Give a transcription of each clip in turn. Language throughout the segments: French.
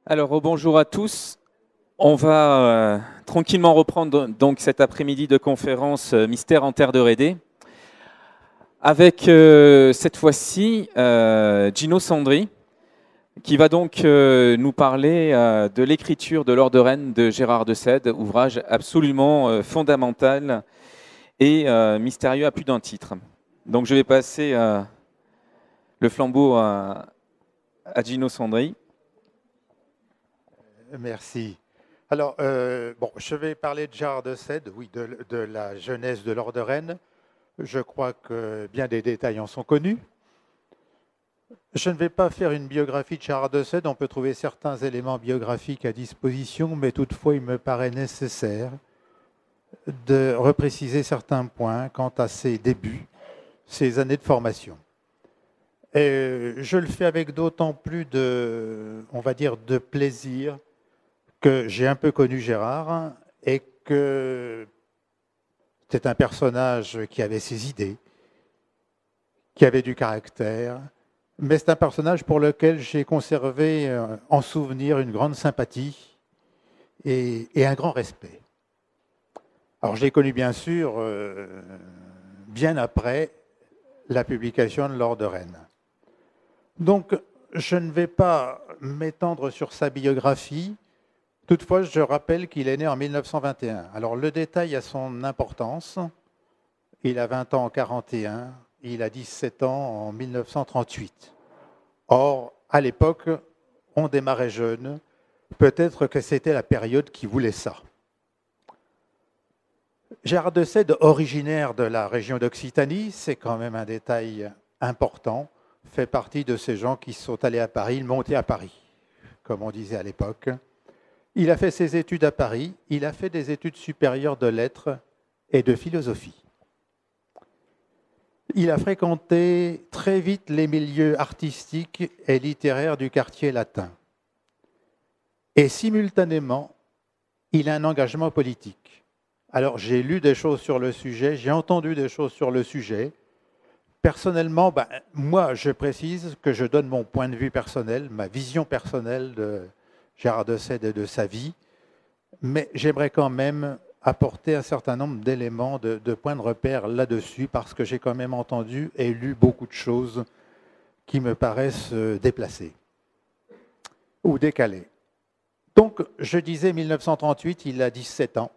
Alors, bonjour à tous. On va tranquillement reprendre donc cet après-midi de conférence Mystère en terre de Rédé avec cette fois-ci Gino Sandri qui va donc nous parler de l'écriture de l'Or de Rennes de Gérard de Sède, ouvrage absolument fondamental et mystérieux à plus d'un titre. Donc je vais passer le flambeau à Gino Sandri. Merci. Alors, je vais parler de Gérard de Sède, oui, de la jeunesse de l'Or de Rennes. Je crois que bien des détails en sont connus. Je ne vais pas faire une biographie de Gérard de Sède, on peut trouver certains éléments biographiques à disposition, mais toutefois il me paraît nécessaire de repréciser certains points quant à ses débuts, ses années de formation. Et je le fais avec d'autant plus on va dire, de plaisir que j'ai un peu connu Gérard et que c'est un personnage qui avait ses idées, qui avait du caractère, mais c'est un personnage pour lequel j'ai conservé en souvenir une grande sympathie et un grand respect. Alors je l'ai connu bien sûr bien après la publication de l'Or de Rennes. Donc je ne vais pas m'étendre sur sa biographie. Toutefois, je rappelle qu'il est né en 1921. Alors, le détail a son importance. Il a 20 ans en 1941, il a 17 ans en 1938. Or, à l'époque, on démarrait jeune. Peut-être que c'était la période qui voulait ça. Gérard de Sède, originaire de la région d'Occitanie, c'est quand même un détail important, fait partie de ces gens qui sont allés à Paris, montés à Paris, comme on disait à l'époque. Il a fait ses études à Paris, il a fait des études supérieures de lettres et de philosophie. Il a fréquenté très vite les milieux artistiques et littéraires du quartier latin. Et simultanément, il a un engagement politique. Alors j'ai lu des choses sur le sujet, j'ai entendu des choses sur le sujet. Personnellement, moi je précise que je donne mon point de vue personnel, ma vision personnelle de Gérard de Sède et de sa vie, mais j'aimerais quand même apporter un certain nombre d'éléments, de points de repère là-dessus, parce que j'ai quand même entendu et lu beaucoup de choses qui me paraissent déplacées ou décalées. Donc, je disais 1938, il a 17 ans,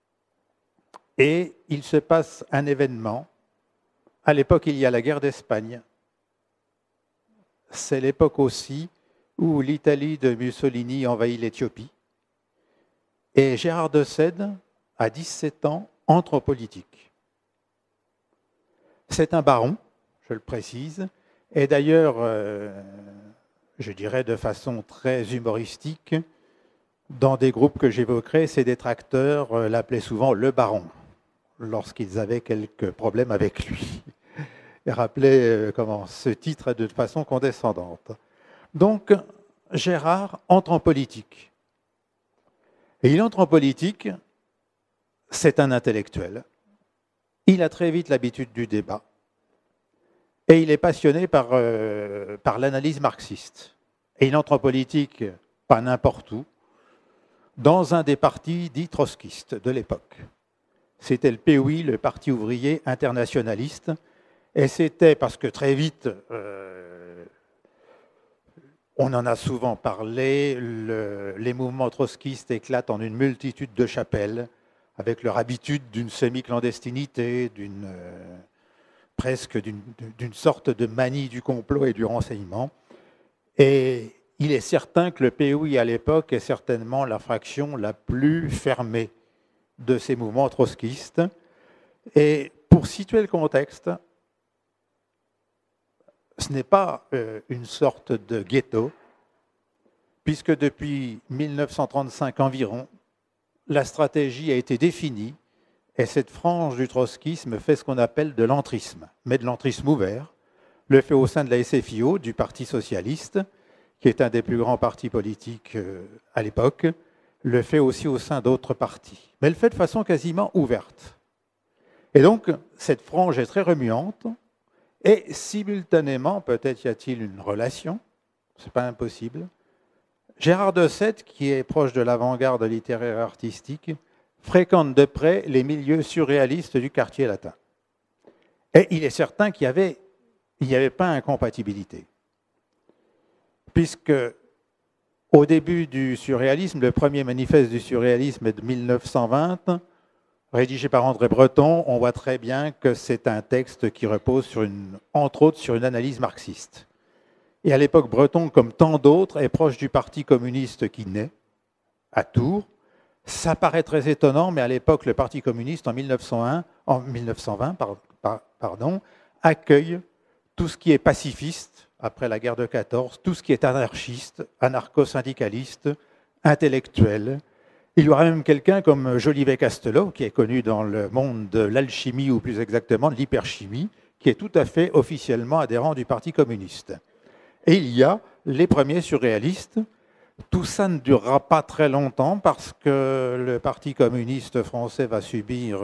et il se passe un événement. À l'époque, il y a la guerre d'Espagne. C'est l'époque aussi où l'Italie de Mussolini envahit l'Éthiopie. Et Gérard de Sède, à 17 ans, entre en politique. C'est un baron, je le précise, et d'ailleurs, je dirais de façon très humoristique, dans des groupes que j'évoquerai, ses détracteurs l'appelaient souvent le baron, lorsqu'ils avaient quelques problèmes avec lui. Et rappelaient ce titre de façon condescendante. Donc, Gérard entre en politique. Et il entre en politique, c'est un intellectuel. Il a très vite l'habitude du débat. Et il est passionné par l'analyse marxiste. Et il entre en politique, pas n'importe où, dans un des partis dits trotskistes de l'époque. C'était le POI, le Parti ouvrier internationaliste. Et c'était parce que très vite, on en a souvent parlé, les mouvements trotskistes éclatent en une multitude de chapelles, avec leur habitude d'une semi-clandestinité, presque d'une sorte de manie du complot et du renseignement. Et il est certain que le POI à l'époque est certainement la fraction la plus fermée de ces mouvements trotskistes. Et pour situer le contexte, ce n'est pas une sorte de ghetto, puisque depuis 1935 environ, la stratégie a été définie et cette frange du trotskisme fait ce qu'on appelle de l'entrisme, mais de l'entrisme ouvert, le fait au sein de la SFIO, du Parti socialiste, qui est un des plus grands partis politiques à l'époque, le fait aussi au sein d'autres partis, mais le fait de façon quasiment ouverte. Et donc, cette frange est très remuante, et simultanément, peut-être y a-t-il une relation, ce n'est pas impossible, Gérard de Sède, qui est proche de l'avant-garde littéraire et artistique, fréquente de près les milieux surréalistes du quartier latin. Et il est certain qu'il n'y avait pas incompatibilité. Puisque au début du surréalisme, le premier manifeste du surréalisme est de 1920, rédigé par André Breton, on voit très bien que c'est un texte qui repose entre autres sur une analyse marxiste. Et à l'époque, Breton, comme tant d'autres, est proche du Parti communiste qui naît à Tours. Ça paraît très étonnant, mais à l'époque, le Parti communiste, en 1920, accueille tout ce qui est pacifiste, après la guerre de 14, tout ce qui est anarchiste, anarcho-syndicaliste, intellectuel. Il y aura même quelqu'un comme Jolivet Castelot, qui est connu dans le monde de l'alchimie, ou plus exactement de l'hyperchimie, qui est tout à fait officiellement adhérent du Parti communiste. Et il y a les premiers surréalistes. Tout ça ne durera pas très longtemps parce que le Parti communiste français va subir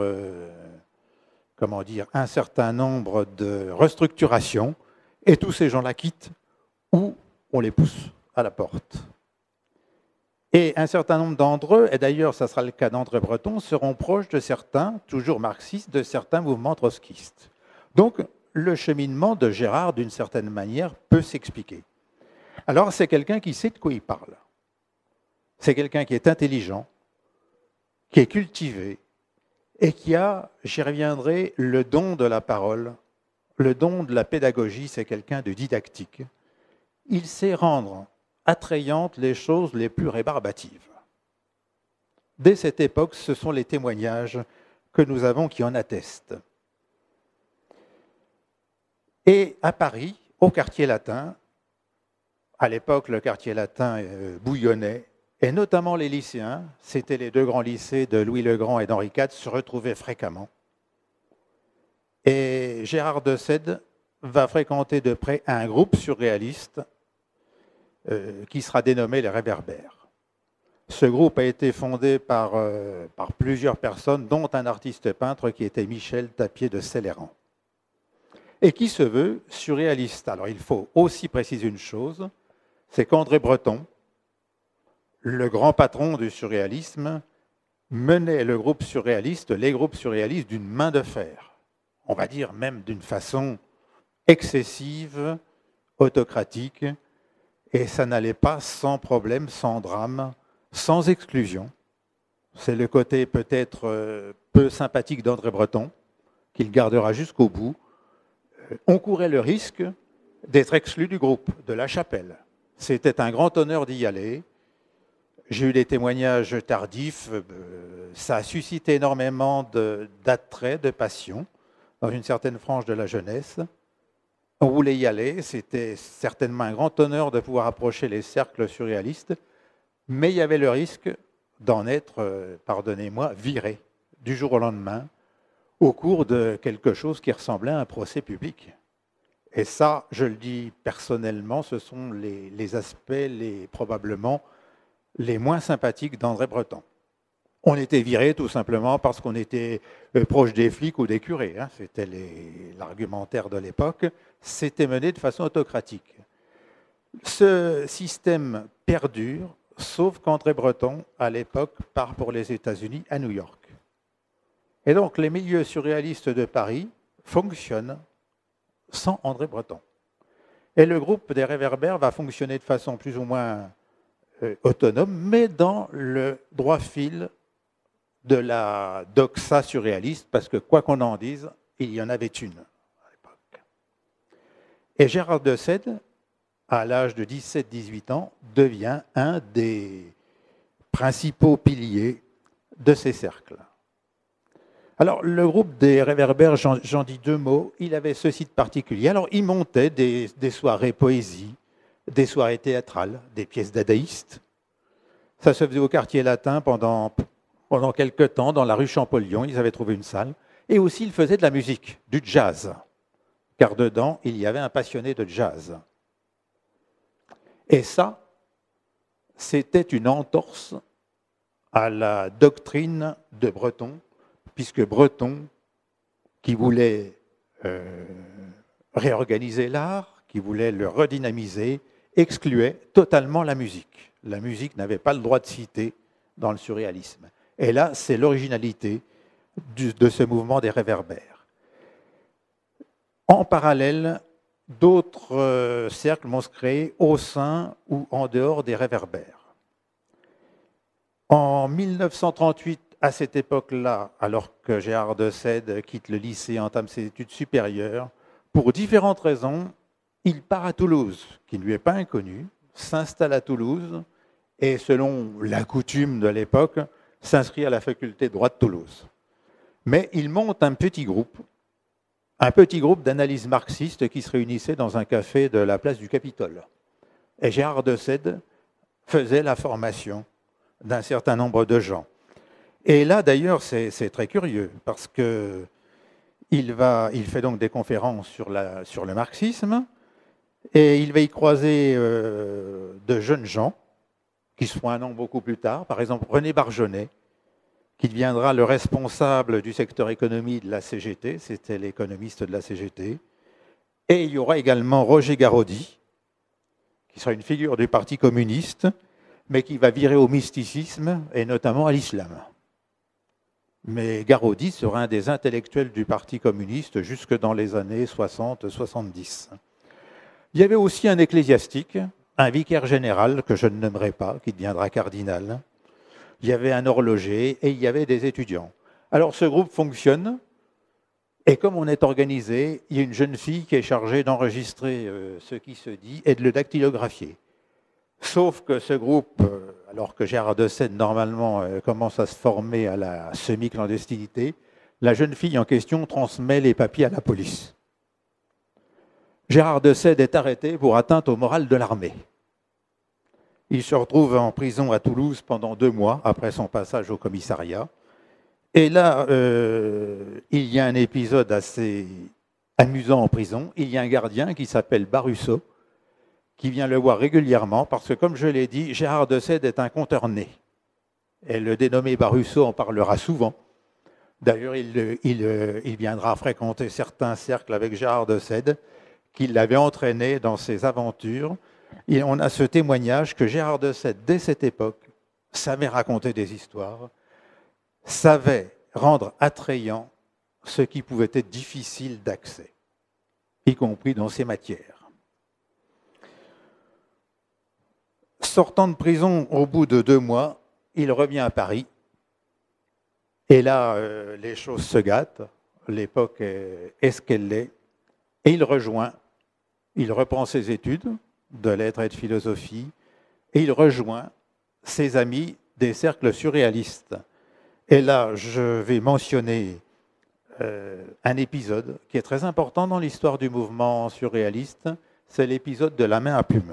un certain nombre de restructurations et tous ces gens-là quittent ou on les pousse à la porte. Et un certain nombre d'entre eux, et d'ailleurs ça sera le cas d'André Breton, seront proches de certains, toujours marxistes, de certains mouvements trotskistes. Donc le cheminement de Gérard, d'une certaine manière, peut s'expliquer. Alors c'est quelqu'un qui sait de quoi il parle. C'est quelqu'un qui est intelligent, qui est cultivé, et qui a, j'y reviendrai, le don de la parole, le don de la pédagogie, c'est quelqu'un de didactique. Il sait rendre attrayantes les choses les plus rébarbatives. Dès cette époque, ce sont les témoignages que nous avons qui en attestent. Et à Paris, au quartier latin, à l'époque, le quartier latin bouillonnait, et notamment les lycéens, c'était les deux grands lycées de Louis le Grand et d'Henri IV, se retrouvaient fréquemment. Et Gérard de Sède va fréquenter de près un groupe surréaliste qui sera dénommé les Réverbères. Ce groupe a été fondé par plusieurs personnes, dont un artiste peintre qui était Michel Tapier de Céléran, et qui se veut surréaliste. Alors il faut aussi préciser une chose, c'est qu'André Breton, le grand patron du surréalisme, menait le groupe surréaliste, les groupes surréalistes d'une main de fer. On va dire même d'une façon excessive, autocratique, et ça n'allait pas sans problème, sans drame, sans exclusion. C'est le côté peut-être peu sympathique d'André Breton, qu'il gardera jusqu'au bout. On courait le risque d'être exclu du groupe, de la chapelle. C'était un grand honneur d'y aller. J'ai eu des témoignages tardifs, ça a suscité énormément d'attrait, de passion, dans une certaine frange de la jeunesse. On voulait y aller, c'était certainement un grand honneur de pouvoir approcher les cercles surréalistes, mais il y avait le risque d'en être, pardonnez-moi, viré du jour au lendemain, au cours de quelque chose qui ressemblait à un procès public. Et ça, je le dis personnellement, ce sont les aspects probablement les moins sympathiques d'André Breton. On était viré tout simplement parce qu'on était proche des flics ou des curés. Hein. C'était l'argumentaire de l'époque. C'était mené de façon autocratique. Ce système perdure, sauf qu'André Breton, à l'époque, part pour les États-Unis à New York. Et donc les milieux surréalistes de Paris fonctionnent sans André Breton. Et le groupe des Réverbères va fonctionner de façon plus ou moins autonome, mais dans le droit fil de la doxa surréaliste, parce que quoi qu'on en dise, il y en avait une à l'époque. Et Gérard de Sède, à l'âge de 17-18 ans, devient un des principaux piliers de ces cercles. Alors, le groupe des Réverbères, j'en dis deux mots, il avait ceci de particulier. Alors, il montait des soirées poésie, des soirées théâtrales, des pièces dadaïstes. Ça se faisait au quartier latin pendant quelques temps, dans la rue Champollion, ils avaient trouvé une salle. Et aussi, ils faisaient de la musique, du jazz, car dedans, il y avait un passionné de jazz. Et ça, c'était une entorse à la doctrine de Breton, puisque Breton, qui voulait réorganiser l'art, qui voulait le redynamiser, excluait totalement la musique. La musique n'avait pas le droit de citer dans le surréalisme. Et là, c'est l'originalité de ce mouvement des réverbères. En parallèle, d'autres cercles vont se créer au sein ou en dehors des réverbères. En 1938, à cette époque-là, alors que Gérard de Sède quitte le lycée et entame ses études supérieures, pour différentes raisons, il part à Toulouse, qui ne lui est pas inconnu, s'installe à Toulouse et, selon la coutume de l'époque, s'inscrit à la faculté de droit de Toulouse. Mais il monte un petit groupe d'analyse marxiste qui se réunissait dans un café de la place du Capitole. Et Gérard de Sède faisait la formation d'un certain nombre de gens. Et là, d'ailleurs, c'est très curieux, parce qu'il fait donc des conférences sur le marxisme, et il va y croiser de jeunes gens, qui seront un nombre beaucoup plus tard, par exemple René Barjonnet, qui deviendra le responsable du secteur économie de la CGT, c'était l'économiste de la CGT, et il y aura également Roger Garaudy, qui sera une figure du Parti communiste, mais qui va virer au mysticisme, et notamment à l'islam. Mais Garaudy sera un des intellectuels du Parti communiste jusque dans les années 60-70. Il y avait aussi un ecclésiastique, un vicaire général, que je ne nommerai pas, qui deviendra cardinal. Il y avait un horloger et il y avait des étudiants. Alors ce groupe fonctionne, et comme on est organisé, il y a une jeune fille qui est chargée d'enregistrer ce qui se dit et de le dactylographier. Sauf que ce groupe, alors que Gérard de Sède, normalement, commence à se former à la semi-clandestinité, la jeune fille en question transmet les papiers à la police. Gérard de Sède est arrêté pour atteinte au moral de l'armée. Il se retrouve en prison à Toulouse pendant 2 mois, après son passage au commissariat. Et là, il y a un épisode assez amusant en prison. Il y a un gardien qui s'appelle Barusso, qui vient le voir régulièrement, parce que, comme je l'ai dit, Gérard de Sède est un conteur né. Et le dénommé Barusso en parlera souvent. D'ailleurs, il viendra fréquenter certains cercles avec Gérard de Sède, qui l'avait entraîné dans ses aventures. Et on a ce témoignage que Gérard de Sède, dès cette époque, savait raconter des histoires, savait rendre attrayant ce qui pouvait être difficile d'accès, y compris dans ces matières. Sortant de prison au bout de 2 mois, il revient à Paris. Et là, les choses se gâtent. L'époque est ce qu'elle est. Et il reprend ses études de lettres et de philosophie, et il rejoint ses amis des cercles surréalistes. Et là, je vais mentionner un épisode qui est très important dans l'histoire du mouvement surréaliste, c'est l'épisode de la main à plume.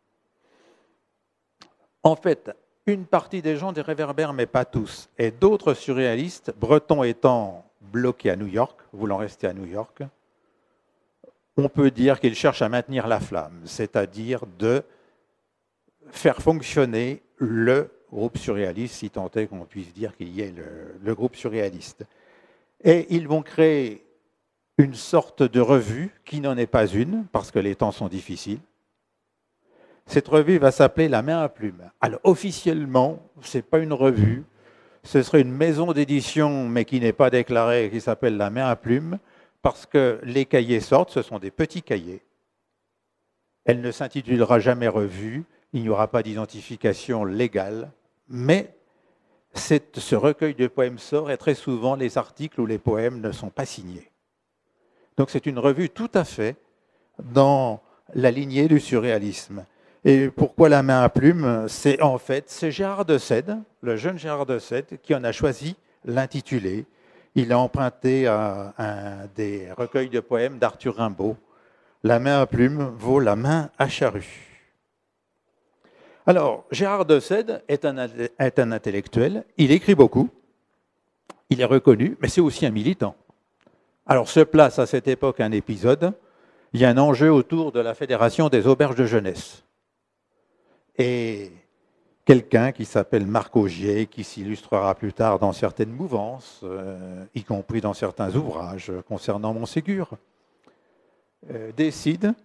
En fait, une partie des gens des réverbères, mais pas tous, et d'autres surréalistes, bretons étant bloqués à New York, voulant rester à New York, on peut dire qu'ils cherchent à maintenir la flamme, c'est-à-dire de faire fonctionner le groupe surréaliste, si tant est qu'on puisse dire qu'il y ait le groupe surréaliste. Et ils vont créer une sorte de revue qui n'en est pas une, parce que les temps sont difficiles. Cette revue va s'appeler La Main à Plume. Alors officiellement, ce n'est pas une revue, ce serait une maison d'édition, mais qui n'est pas déclarée, qui s'appelle La Main à Plume, parce que les cahiers sortent, ce sont des petits cahiers. Elle ne s'intitulera jamais revue, il n'y aura pas d'identification légale, mais ce recueil de poèmes sort et très souvent les articles ou les poèmes ne sont pas signés. Donc c'est une revue tout à fait dans la lignée du surréalisme. Et pourquoi La Main à Plume? C'est Gérard de Sède, le jeune Gérard de Sède, qui en a choisi l'intitulé. Il a emprunté à un des recueils de poèmes d'Arthur Rimbaud. La main à plume vaut la main à charrue. Alors, Gérard de Sède est un intellectuel, il écrit beaucoup, il est reconnu, mais c'est aussi un militant. Alors, se place à cette époque un épisode, il y a un enjeu autour de la Fédération des auberges de jeunesse. Et quelqu'un qui s'appelle Marc Augier, qui s'illustrera plus tard dans certaines mouvances, y compris dans certains ouvrages concernant Montségur, décide,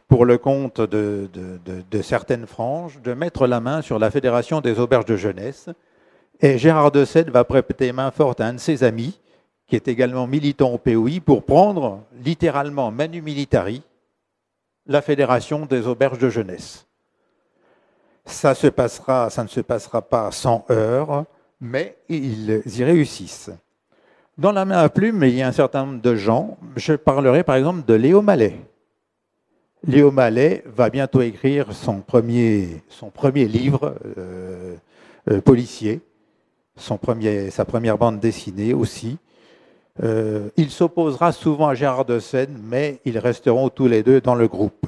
pour le compte de certaines franges, de mettre la main sur la Fédération des auberges de jeunesse. Et Gérard de Sède va prêter main forte à un de ses amis, qui est également militant au POI, pour prendre littéralement manu militari la Fédération des auberges de jeunesse. Ça ne se passera pas sans heurts, mais ils y réussissent. Dans la main à plume, il y a un certain nombre de gens. Je parlerai par exemple de Léo Mallet. Léo Mallet va bientôt écrire son premier livre policier, sa première bande dessinée aussi. Il s'opposera souvent à Gérard de Sède, mais ils resteront tous les deux dans le groupe.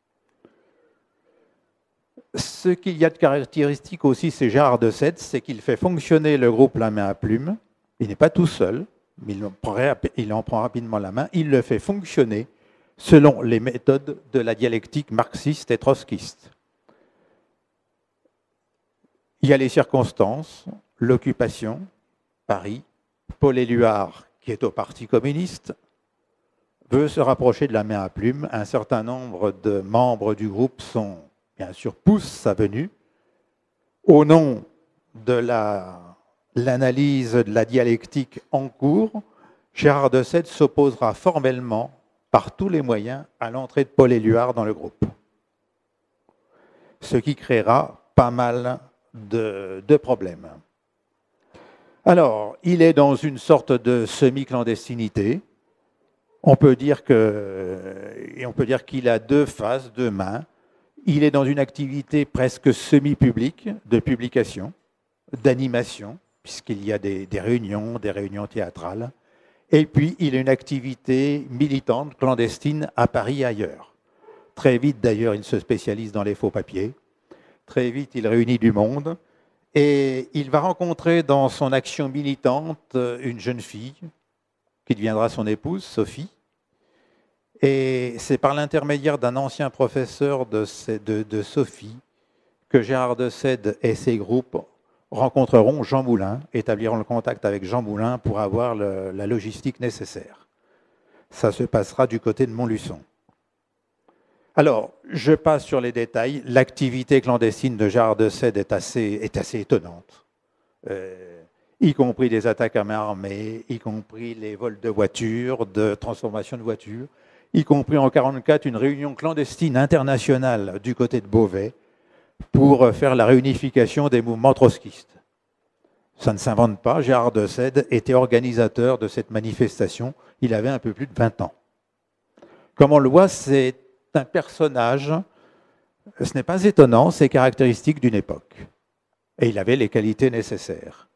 Ce qu'il y a de caractéristique aussi, c'est Gérard de Sède, c'est qu'il fait fonctionner le groupe La Main à Plume. Il n'est pas tout seul, mais il en prend rapidement la main. Il le fait fonctionner selon les méthodes de la dialectique marxiste et trotskiste. Il y a les circonstances, l'occupation, Paris, Paul Éluard, qui est au Parti communiste, veut se rapprocher de La Main à Plume. Un certain nombre de membres du groupe bien sûr, poussent sa venue. Au nom de l'analyse de la dialectique en cours, Gérard de Sède s'opposera formellement, par tous les moyens, à l'entrée de Paul Éluard dans le groupe. Ce qui créera pas mal de problèmes. Alors, il est dans une sorte de semi-clandestinité. On peut dire qu'il a deux faces, deux mains. Il est dans une activité presque semi-publique de publication, d'animation, puisqu'il y a des réunions théâtrales. Et puis, il a une activité militante, clandestine, à Paris et ailleurs. Très vite, d'ailleurs, il se spécialise dans les faux papiers. Très vite, il réunit du monde. Et il va rencontrer dans son action militante une jeune fille qui deviendra son épouse, Sophie. Et c'est par l'intermédiaire d'un ancien professeur de Sophie que Gérard de Sède et ses groupes rencontreront Jean Moulin, établiront le contact avec Jean Moulin pour avoir la logistique nécessaire. Ça se passera du côté de Montluçon. Alors, je passe sur les détails. L'activité clandestine de Gérard de Sède est assez étonnante, y compris des attaques à main armée, y compris les vols de voitures, de transformation de voitures, y compris en 1944 une réunion clandestine internationale du côté de Beauvais pour faire la réunification des mouvements trotskistes. Ça ne s'invente pas, Gérard de Sède était organisateur de cette manifestation, il avait un peu plus de 20 ans. Comme on le voit, c'est un personnage, ce n'est pas étonnant, c'est caractéristique d'une époque. Et il avait les qualités nécessaires.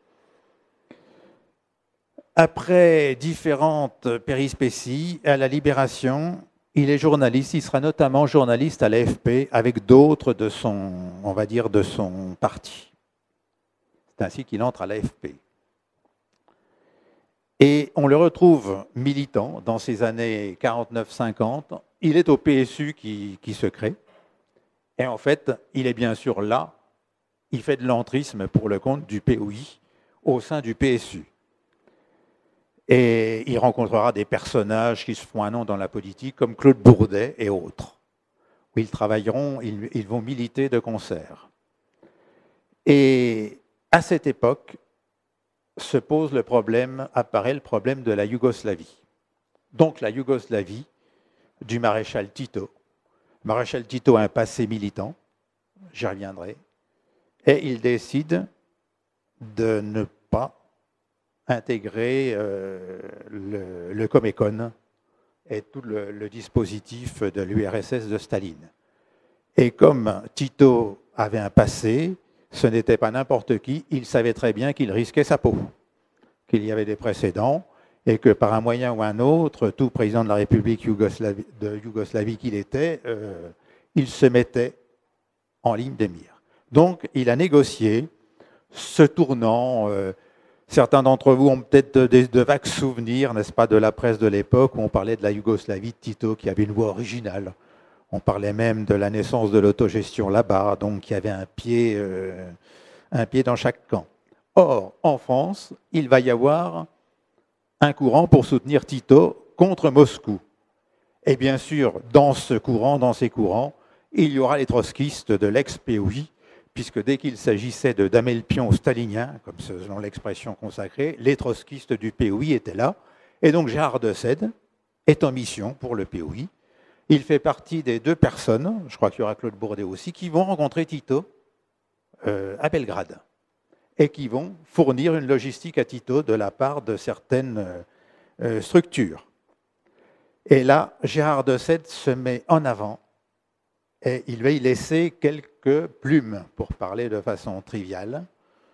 Après différentes périspéties, à la Libération, il est journaliste, il sera notamment journaliste à l'AFP avec d'autres de son parti. C'est ainsi qu'il entre à l'AFP. Et on le retrouve militant dans ces années 49-50. Il est au PSU qui se crée. Et en fait, il est bien sûr là, il fait de l'entrisme pour le compte du POI au sein du PSU. Et il rencontrera des personnages qui se font un nom dans la politique, comme Claude Bourdet et autres. Où ils travailleront, ils vont militer de concert. Et à cette époque, apparaît le problème de la Yougoslavie. Donc la Yougoslavie du maréchal Tito. Le maréchal Tito a un passé militant, j'y reviendrai, et il décide de ne pas intégrer le Comecon et tout le dispositif de l'URSS de Staline. Et comme Tito avait un passé, ce n'était pas n'importe qui, il savait très bien qu'il risquait sa peau, qu'il y avait des précédents, et que par un moyen ou un autre, tout président de la République de Yougoslavie qu'il était, il se mettait en ligne de mire. Donc il a négocié ce tournant. Certains d'entre vous ont peut-être de vagues souvenirs, n'est-ce pas, de la presse de l'époque où on parlait de la Yougoslavie de Tito qui avait une voix originale. On parlait même de la naissance de l'autogestion là-bas, donc il y avait un pied dans chaque camp. Or, en France, il va y avoir un courant pour soutenir Tito contre Moscou. Et bien sûr, dans ces courants, il y aura les trotskistes de l'ex-POI, puisque dès qu'il s'agissait de damer le pion aux staliniens, comme selon l'expression consacrée, les trotskistes du POI étaient là. Et donc Gérard de Sède est en mission pour le POI. Il fait partie des 2 personnes, je crois qu'il y aura Claude Bourdet aussi, qui vont rencontrer Tito à Belgrade et qui vont fournir une logistique à Tito de la part de certaines structures. Et là, Gérard de Sède se met en avant et il va y laisser quelques plumes, pour parler de façon triviale.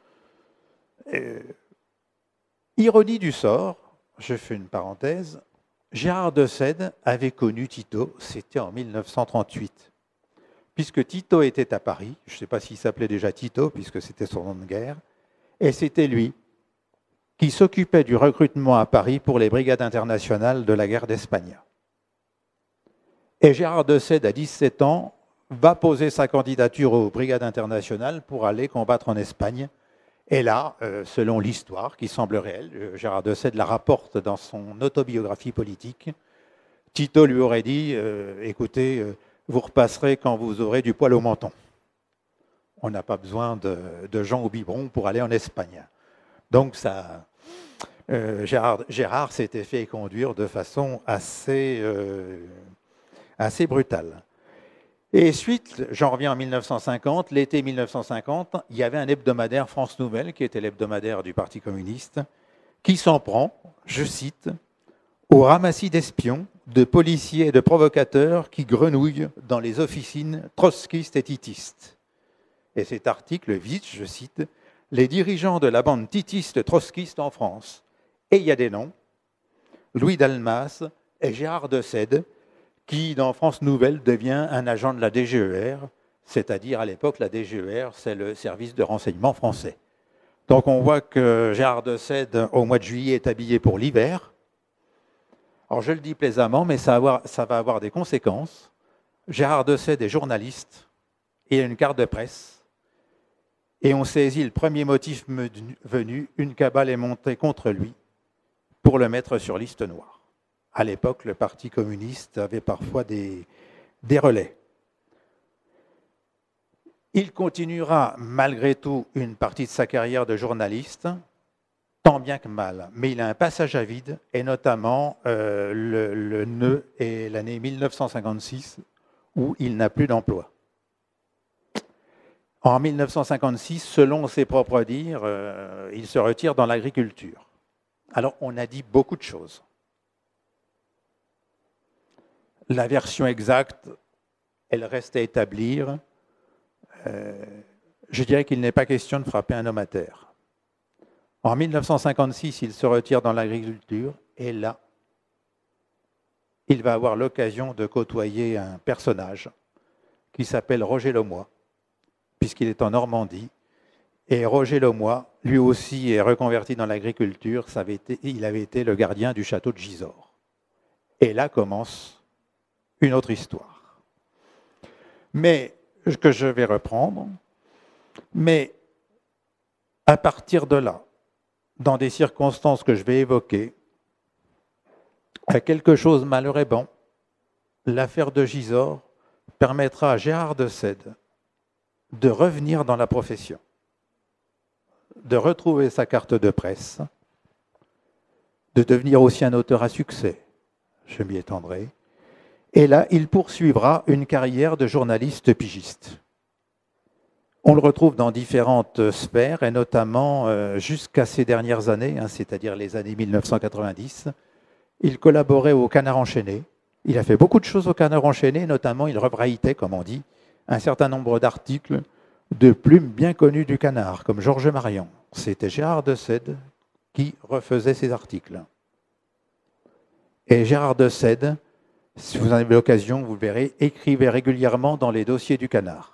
Ironie du sort, je fais une parenthèse, Gérard de Sède avait connu Tito, c'était en 1938. Puisque Tito était à Paris, je ne sais pas s'il s'appelait déjà Tito, puisque c'était son nom de guerre, et c'était lui qui s'occupait du recrutement à Paris pour les brigades internationales de la guerre d'Espagne. Et Gérard de Sède, à 17 ans, va poser sa candidature aux brigades internationales pour aller combattre en Espagne. Et là, selon l'histoire, qui semble réelle, Gérard de Sède la rapporte dans son autobiographie politique, Tito lui aurait dit écoutez, vous repasserez quand vous aurez du poil au menton. On n'a pas besoin de gens au biberon pour aller en Espagne. Donc ça, Gérard s'était fait conduire de façon assez brutale. Et suite, j'en reviens en 1950, l'été 1950, il y avait un hebdomadaire France Nouvelle, qui était l'hebdomadaire du Parti communiste, qui s'en prend, je cite, au ramassis d'espions, de policiers et de provocateurs qui grenouillent dans les officines trotskistes et titistes. Et cet article vise, je cite, les dirigeants de la bande titiste trotskiste en France. Et il y a des noms, Louis Dalmas et Gérard de Sède, qui, dans France Nouvelle, devient un agent de la DGER, c'est-à-dire à l'époque, la DGER, c'est le service de renseignement français. Donc on voit que Gérard de Sède, au mois de juillet, est habillé pour l'hiver. Alors je le dis plaisamment, mais ça va avoir des conséquences. Gérard de Sède est journaliste, il a une carte de presse, et on saisit le premier motif venu, une cabale est montée contre lui pour le mettre sur liste noire. À l'époque, le Parti communiste avait parfois des relais. Il continuera malgré tout une partie de sa carrière de journaliste, tant bien que mal. Mais il a un passage à vide, et notamment le nœud est l'année 1956, où il n'a plus d'emploi. En 1956, selon ses propres dires, il se retire dans l'agriculture. Alors, on a dit beaucoup de choses. La version exacte, elle reste à établir. Je dirais qu'il n'est pas question de frapper un homme à terre. En 1956, il se retire dans l'agriculture et là, il va avoir l'occasion de côtoyer un personnage qui s'appelle Roger Lemoy, puisqu'il est en Normandie. Et Roger Lemoy, lui aussi, est reconverti dans l'agriculture. Il avait été le gardien du château de Gisors. Et là commence une autre histoire. Mais que je vais reprendre. Mais à partir de là, dans des circonstances que je vais évoquer, à quelque chose malheur et bon, l'affaire de Gisors permettra à Gérard de Sède de revenir dans la profession, de retrouver sa carte de presse, de devenir aussi un auteur à succès, je m'y étendrai, et là, il poursuivra une carrière de journaliste pigiste. On le retrouve dans différentes sphères, et notamment jusqu'à ces dernières années, c'est-à-dire les années 1990, il collaborait au Canard enchaîné. Il a fait beaucoup de choses au Canard enchaîné, notamment il rebrailletait, comme on dit, un certain nombre d'articles de plumes bien connues du Canard, comme Georges Marion. C'était Gérard de Sède qui refaisait ces articles. Et Gérard de Sède, si vous en avez l'occasion, vous le verrez, écrivait régulièrement dans les dossiers du Canard.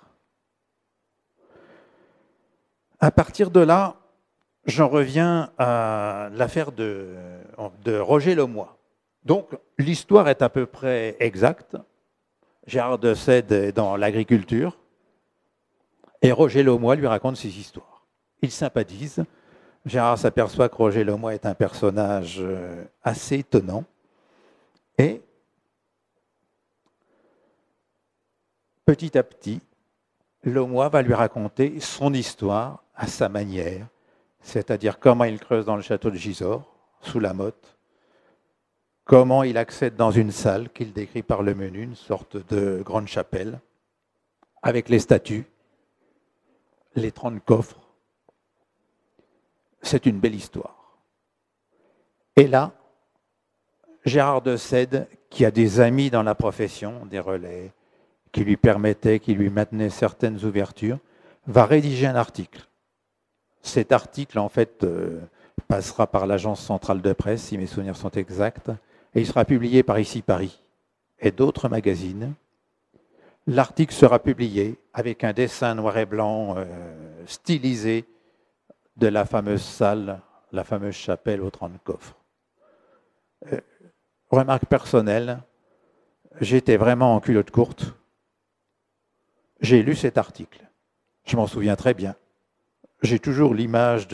À partir de là, j'en reviens à l'affaire de Roger Lemoy. Donc, l'histoire est à peu près exacte. Gérard de Sède est dans l'agriculture et Roger Lemoy lui raconte ses histoires. Ils sympathisent. Gérard s'aperçoit que Roger Lemoy est un personnage assez étonnant et petit à petit, Laumois va lui raconter son histoire à sa manière, c'est-à-dire comment il creuse dans le château de Gisors, sous la motte, comment il accède dans une salle qu'il décrit par le menu, une sorte de grande chapelle, avec les statues, les 30 coffres. C'est une belle histoire. Et là, Gérard de Sède, qui a des amis dans la profession, des relais, qui lui permettaient, qui lui maintenaient certaines ouvertures, va rédiger un article. Cet article, en fait, passera par l'Agence centrale de presse, si mes souvenirs sont exacts, et il sera publié par Ici Paris et d'autres magazines. L'article sera publié avec un dessin noir et blanc stylisé de la fameuse salle, la fameuse chapelle aux 30 coffres. Remarque personnelle, j'étais vraiment en culotte courte. J'ai lu cet article. Je m'en souviens très bien. J'ai toujours l'image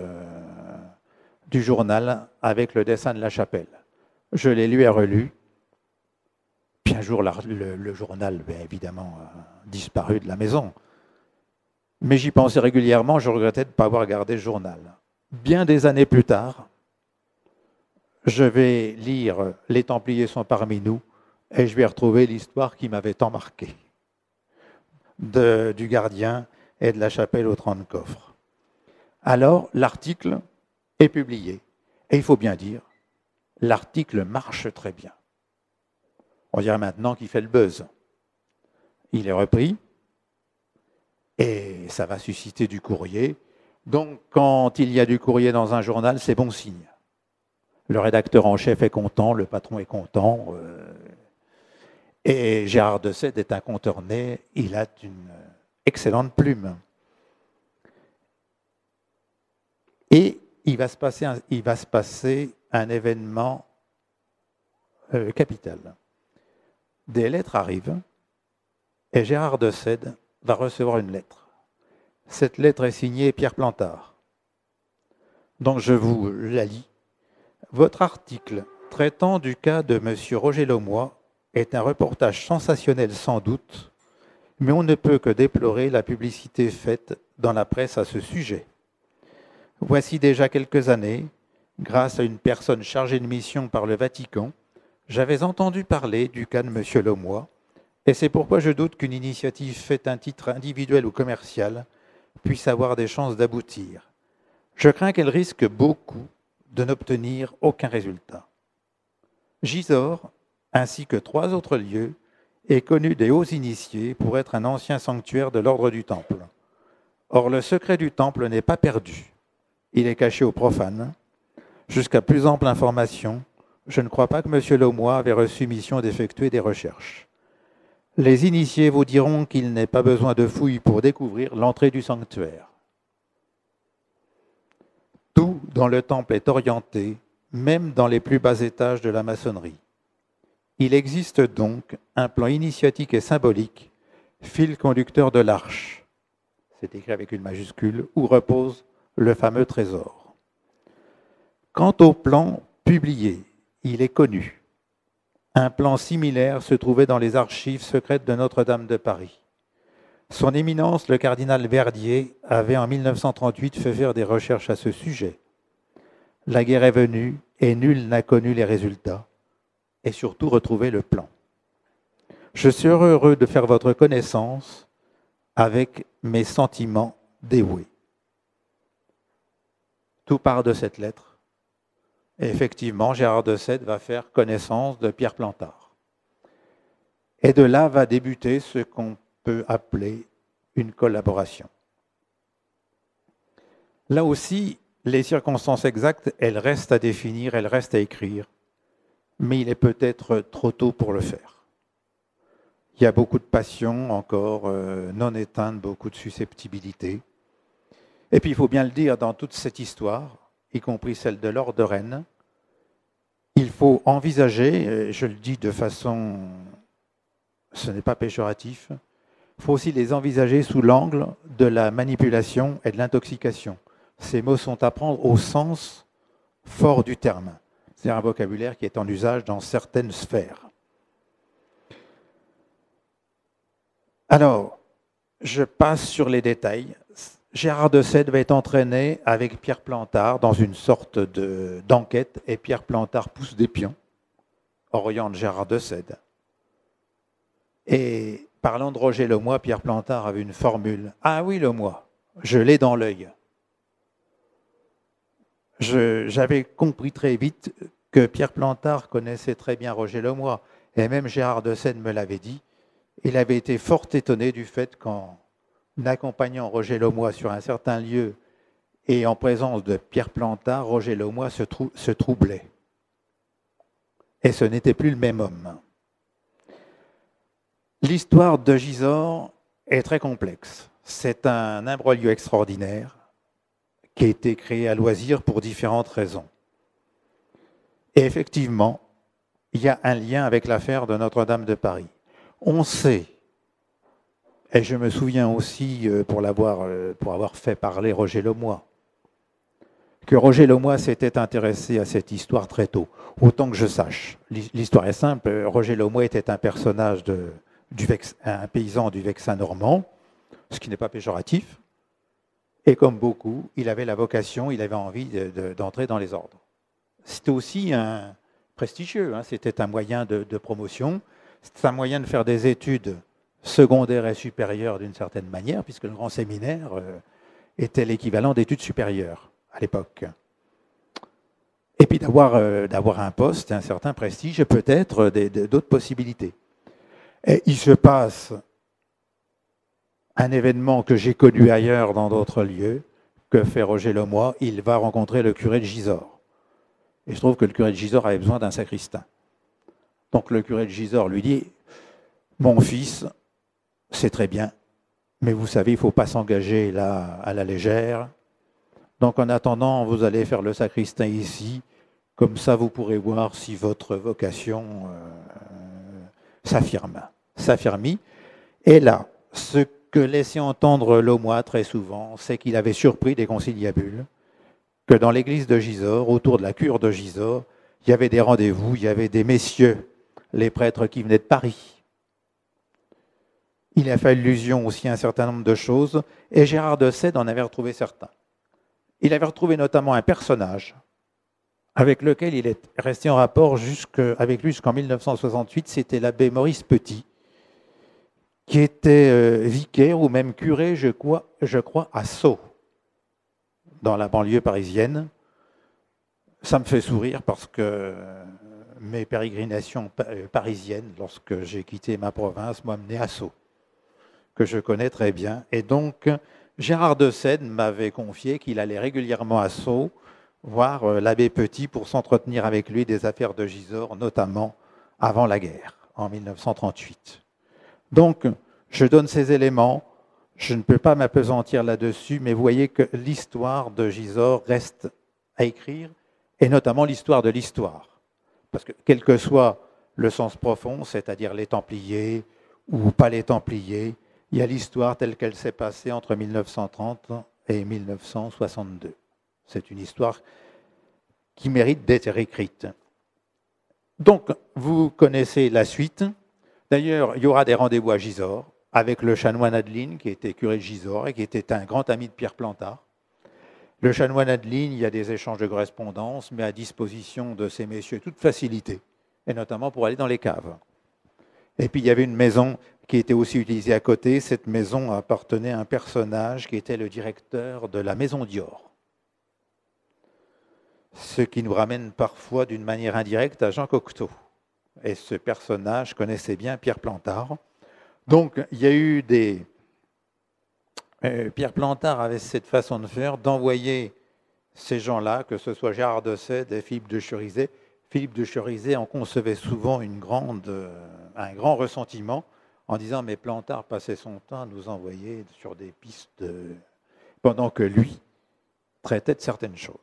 du journal avec le dessin de la chapelle. Je l'ai lu et relu. Puis un jour, le journal, bien évidemment, a disparu de la maison. Mais j'y pensais régulièrement, je regrettais de ne pas avoir gardé le journal. Bien des années plus tard, je vais lire « Les Templiers sont parmi nous » et je vais retrouver l'histoire qui m'avait tant marqué du gardien et de la chapelle aux 30 coffres. Alors, l'article est publié. Et il faut bien dire, l'article marche très bien. On dirait maintenant qu'il fait le buzz. Il est repris et ça va susciter du courrier. Donc, quand il y a du courrier dans un journal, c'est bon signe. Le rédacteur en chef est content, le patron est content. Et Gérard de Sède est un conteur né, il a une excellente plume. Et il va se passer un événement capital. Des lettres arrivent et Gérard de Sède va recevoir une lettre. Cette lettre est signée Pierre Plantard. Donc je vous la lis. Votre article traitant du cas de M. Roger Laumois est un reportage sensationnel sans doute, mais on ne peut que déplorer la publicité faite dans la presse à ce sujet. Voici déjà quelques années, grâce à une personne chargée de mission par le Vatican, j'avais entendu parler du cas de M. Laumois, et c'est pourquoi je doute qu'une initiative faite à un titre individuel ou commercial puisse avoir des chances d'aboutir. Je crains qu'elle risque beaucoup de n'obtenir aucun résultat. Gisors, ainsi que 3 autres lieux, est connu des hauts initiés pour être un ancien sanctuaire de l'ordre du Temple. Or, le secret du Temple n'est pas perdu. Il est caché aux profanes. Jusqu'à plus ample information, je ne crois pas que M. Laumois avait reçu mission d'effectuer des recherches. Les initiés vous diront qu'il n'est pas besoin de fouilles pour découvrir l'entrée du sanctuaire. Tout dans le temple est orienté, même dans les plus bas étages de la maçonnerie. Il existe donc un plan initiatique et symbolique, fil conducteur de l'arche, c'est écrit avec une majuscule, où repose le fameux trésor. Quant au plan publié, il est connu. Un plan similaire se trouvait dans les archives secrètes de Notre-Dame de Paris. Son éminence, le cardinal Verdier, avait en 1938 fait faire des recherches à ce sujet. La guerre est venue et nul n'a connu les résultats, et surtout retrouvé le plan. Je serai heureux de faire votre connaissance avec mes sentiments dévoués. Tout part de cette lettre. Et effectivement, Gérard de Sède va faire connaissance de Pierre Plantard. Et de là va débuter ce qu'on peut appeler une collaboration. Là aussi, les circonstances exactes, elles restent à définir, elles restent à écrire, mais il est peut-être trop tôt pour le faire. Il y a beaucoup de passion encore non éteintes, beaucoup de susceptibilité. Et puis il faut bien le dire, dans toute cette histoire, y compris celle de l'Ordre de Rennes, il faut envisager, je le dis de façon, ce n'est pas péjoratif, il faut aussi les envisager sous l'angle de la manipulation et de l'intoxication. Ces mots sont à prendre au sens fort du terme. C'est un vocabulaire qui est en usage dans certaines sphères. Alors, je passe sur les détails. Gérard de Sède va être entraîné avec Pierre Plantard dans une sorte d'enquête, et Pierre Plantard pousse des pions, oriente Gérard de Sède. Et parlant de Roger Lemoy, Pierre Plantard avait une formule. Ah oui, Lemoy, je l'ai dans l'œil. J'avais compris très vite que Pierre Plantard connaissait très bien Roger Lemoy, et même Gérard de Sède me l'avait dit. Il avait été fort étonné du fait qu'en accompagnant Roger Lemoy sur un certain lieu et en présence de Pierre Plantard, Roger Lemoy se troublait. Et ce n'était plus le même homme. L'histoire de Gisors est très complexe. C'est un imbroglio extraordinaire qui a été créé à loisir pour différentes raisons. Et effectivement, il y a un lien avec l'affaire de Notre-Dame de Paris. On sait, et je me souviens aussi, pour avoir fait parler Roger Lemoy, que Roger Lemoy s'était intéressé à cette histoire très tôt, autant que je sache. L'histoire est simple, Roger Lemoy était un personnage un paysan du Vexin normand, ce qui n'est pas péjoratif, et comme beaucoup, il avait la vocation, il avait envie d'entrer dans les ordres. C'était aussi un prestigieux, hein, c'était un moyen de promotion, c'était un moyen de faire des études secondaires et supérieures d'une certaine manière, puisque le grand séminaire était l'équivalent d'études supérieures à l'époque. Et puis d'avoir un poste, un certain prestige, et peut-être d'autres possibilités. Et il se passe un événement que j'ai connu ailleurs dans d'autres lieux, que fait Roger Lemoy, il va rencontrer le curé de Gisors. Et je trouve que le curé de Gisors avait besoin d'un sacristain. Donc le curé de Gisors lui dit, mon fils, c'est très bien, mais vous savez, il ne faut pas s'engager là à la légère. Donc en attendant, vous allez faire le sacristain ici, comme ça vous pourrez voir si votre vocation s'affirme. Et là, ce que laissait entendre Lemoy très souvent, c'est qu'il avait surpris des conciliabules, que dans l'église de Gisors, autour de la cure de Gisors, il y avait des rendez-vous, il y avait des messieurs, les prêtres qui venaient de Paris. Il a fait allusion aussi à un certain nombre de choses, et Gérard de Sède en avait retrouvé certains. Il avait retrouvé notamment un personnage avec lequel il est resté en rapport avec lui jusqu'en 1968, c'était l'abbé Maurice Petit, qui était vicaire ou même curé, je crois, à Sceaux, dans la banlieue parisienne. Ça me fait sourire parce que mes pérégrinations parisiennes, lorsque j'ai quitté ma province, m'ont amené à Sceaux, que je connais très bien. Et donc, Gérard de Sède m'avait confié qu'il allait régulièrement à Sceaux voir l'abbé Petit pour s'entretenir avec lui des affaires de Gisors, notamment avant la guerre, en 1938. Donc, je donne ces éléments, je ne peux pas m'appesantir là-dessus, mais vous voyez que l'histoire de Gisors reste à écrire, et notamment l'histoire de l'histoire. Parce que quel que soit le sens profond, c'est-à-dire les Templiers ou pas les Templiers, il y a l'histoire telle qu'elle s'est passée entre 1930 et 1962. C'est une histoire qui mérite d'être écrite. Donc, vous connaissez la suite. D'ailleurs, il y aura des rendez-vous à Gisors avec le chanoine Adeline, qui était curé de Gisors et qui était un grand ami de Pierre Plantard. Le chanoine Adeline, il y a des échanges de correspondance, mais à disposition de ces messieurs toute facilité, et notamment pour aller dans les caves. Et puis, il y avait une maison qui était aussi utilisée à côté. Cette maison appartenait à un personnage qui était le directeur de la maison Dior. Ce qui nous ramène parfois d'une manière indirecte à Jean Cocteau. Et ce personnage connaissait bien Pierre Plantard. Donc, il y a eu Pierre Plantard avait cette façon de faire, d'envoyer ces gens-là, que ce soit Gérard de Sède et Philippe de Cherizet. Philippe de Cherizet en concevait souvent un grand ressentiment en disant « mais Plantard passait son temps à nous envoyer sur des pistes pendant que lui traitait de certaines choses ».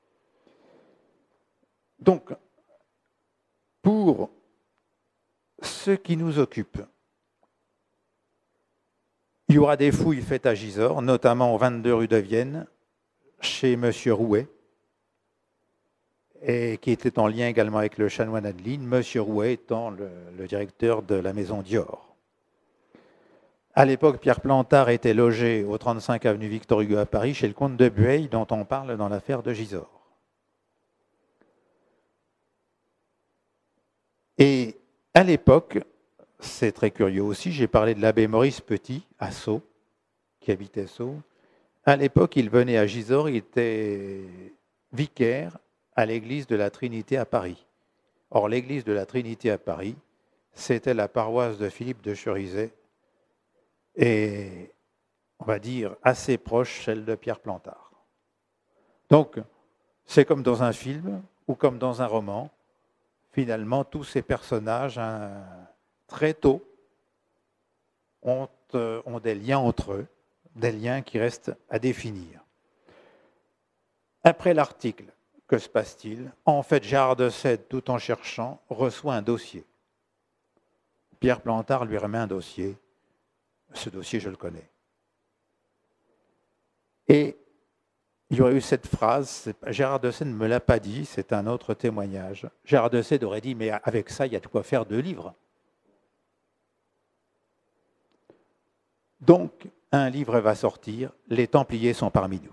Donc, pour ce qui nous occupe, il y aura des fouilles faites à Gisors, notamment au 22 rue de Vienne, chez M. Rouet, et qui était en lien également avec le chanoine Adeline, M. Rouet étant le directeur de la maison Dior. À l'époque, Pierre Plantard était logé au 35 avenue Victor Hugo à Paris chez le comte de Bueil, dont on parle dans l'affaire de Gisors. Et à l'époque, c'est très curieux aussi, j'ai parlé de l'abbé Maurice Petit à Sceaux, qui habitait Sceaux. À l'époque, il venait à Gisors, il était vicaire à l'église de la Trinité à Paris. Or, l'église de la Trinité à Paris, c'était la paroisse de Philippe de Cherizet et, on va dire, assez proche celle de Pierre Plantard. Donc, c'est comme dans un film ou comme dans un roman. Finalement, tous ces personnages, très tôt, ont des liens entre eux, des liens qui restent à définir. Après l'article, que se passe-t-il? En fait, Gérard de Sède, tout en cherchant, reçoit un dossier. Pierre Plantard lui remet un dossier. Ce dossier, je le connais. Et il y aurait eu cette phrase, Gérard de Sède ne me l'a pas dit, c'est un autre témoignage. Gérard de Sède aurait dit, mais avec ça, il y a de quoi faire 2 livres. Donc, un livre va sortir, Les Templiers sont parmi nous.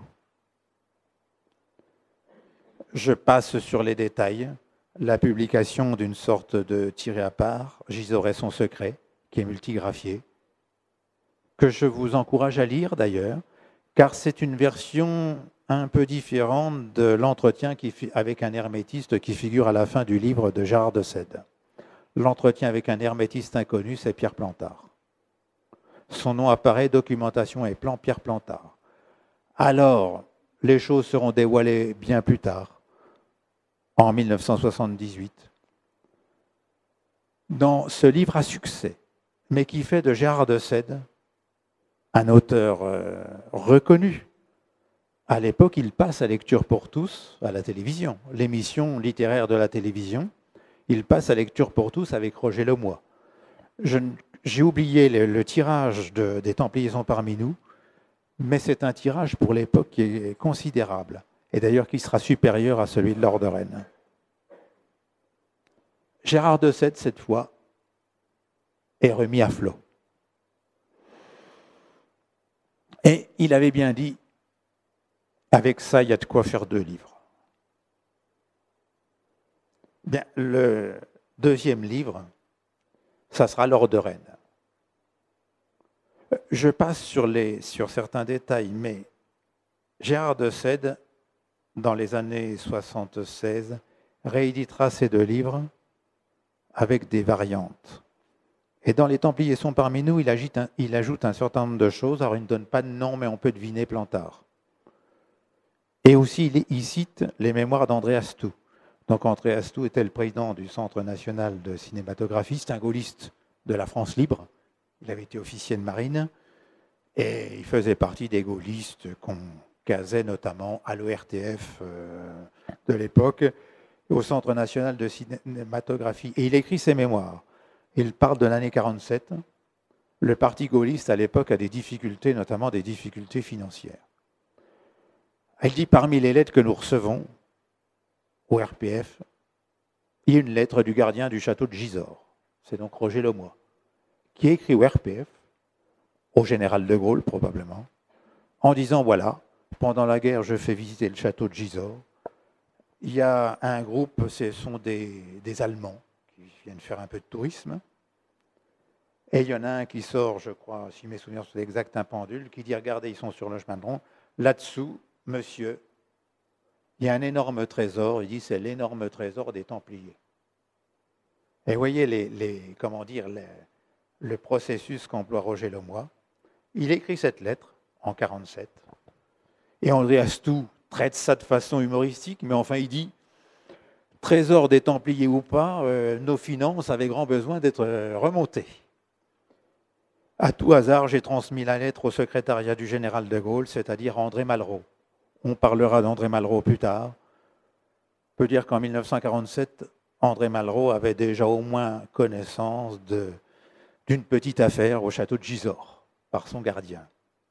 Je passe sur les détails. La publication d'une sorte de tiré à part, Gisors et son secret, qui est multigraphié, que je vous encourage à lire d'ailleurs, car c'est une version un peu différente de l'entretien avec un hermétiste qui figure à la fin du livre de Gérard de Sède. L'entretien avec un hermétiste inconnu, c'est Pierre Plantard. Son nom apparaît, documentation et plan Pierre Plantard. Alors, les choses seront dévoilées bien plus tard, en 1978. Dans ce livre à succès, mais qui fait de Gérard de Sède un auteur reconnu. À l'époque, il passe à Lecture pour tous à la télévision, l'émission littéraire de la télévision. Il passe à Lecture pour tous avec Roger Lemoy. J'ai oublié le tirage des Templiers sont parmi nous, mais c'est un tirage pour l'époque qui est considérable, et d'ailleurs qui sera supérieur à celui de l'Ordre de Rennes. Gérard de Sède, cette fois, est remis à flot. Et il avait bien dit, avec ça, il y a de quoi faire 2 livres. Bien, le deuxième livre, ça sera l'Ordre de Rennes. Je passe sur certains détails, mais Gérard de Sède, dans les années 76, rééditera ces 2 livres avec des variantes. Et dans Les Templiers sont parmi nous, il ajoute un certain nombre de choses. Alors, il ne donne pas de nom, mais on peut deviner Plantard. Et aussi, il cite les mémoires d'André Astou. Donc, André Astou était le président du Centre national de cinématographie, c'est un gaulliste de la France libre. Il avait été officier de marine et il faisait partie des gaullistes qu'on casait notamment à l'ORTF de l'époque, au Centre national de cinématographie. Et il écrit ses mémoires. Il parle de l'année 47. Le parti gaulliste, à l'époque, a des difficultés, notamment des difficultés financières. Il dit, parmi les lettres que nous recevons au RPF, il y a une lettre du gardien du château de Gisors. C'est donc Roger Lemoy, qui écrit au RPF, au général de Gaulle probablement, en disant, voilà, pendant la guerre, je fais visiter le château de Gisors. Il y a un groupe, ce sont des Allemands qui viennent faire un peu de tourisme. Et il y en a un qui sort, je crois, si mes souvenirs sont exacts, un pendule, qui dit, regardez, ils sont sur le chemin de ronde. Là-dessous, monsieur, il y a un énorme trésor. Il dit, c'est l'énorme trésor des Templiers. Et vous voyez le processus qu'emploie Roger Lemoy. Il écrit cette lettre en 1947. Et André Astou traite ça de façon humoristique, mais enfin il dit, trésor des Templiers ou pas, nos finances avaient grand besoin d'être remontées. À tout hasard, j'ai transmis la lettre au secrétariat du général de Gaulle, c'est-à-dire à André Malraux. On parlera d'André Malraux plus tard. On peut dire qu'en 1947, André Malraux avait déjà au moins connaissance d'une petite affaire au château de Gisors, par son gardien.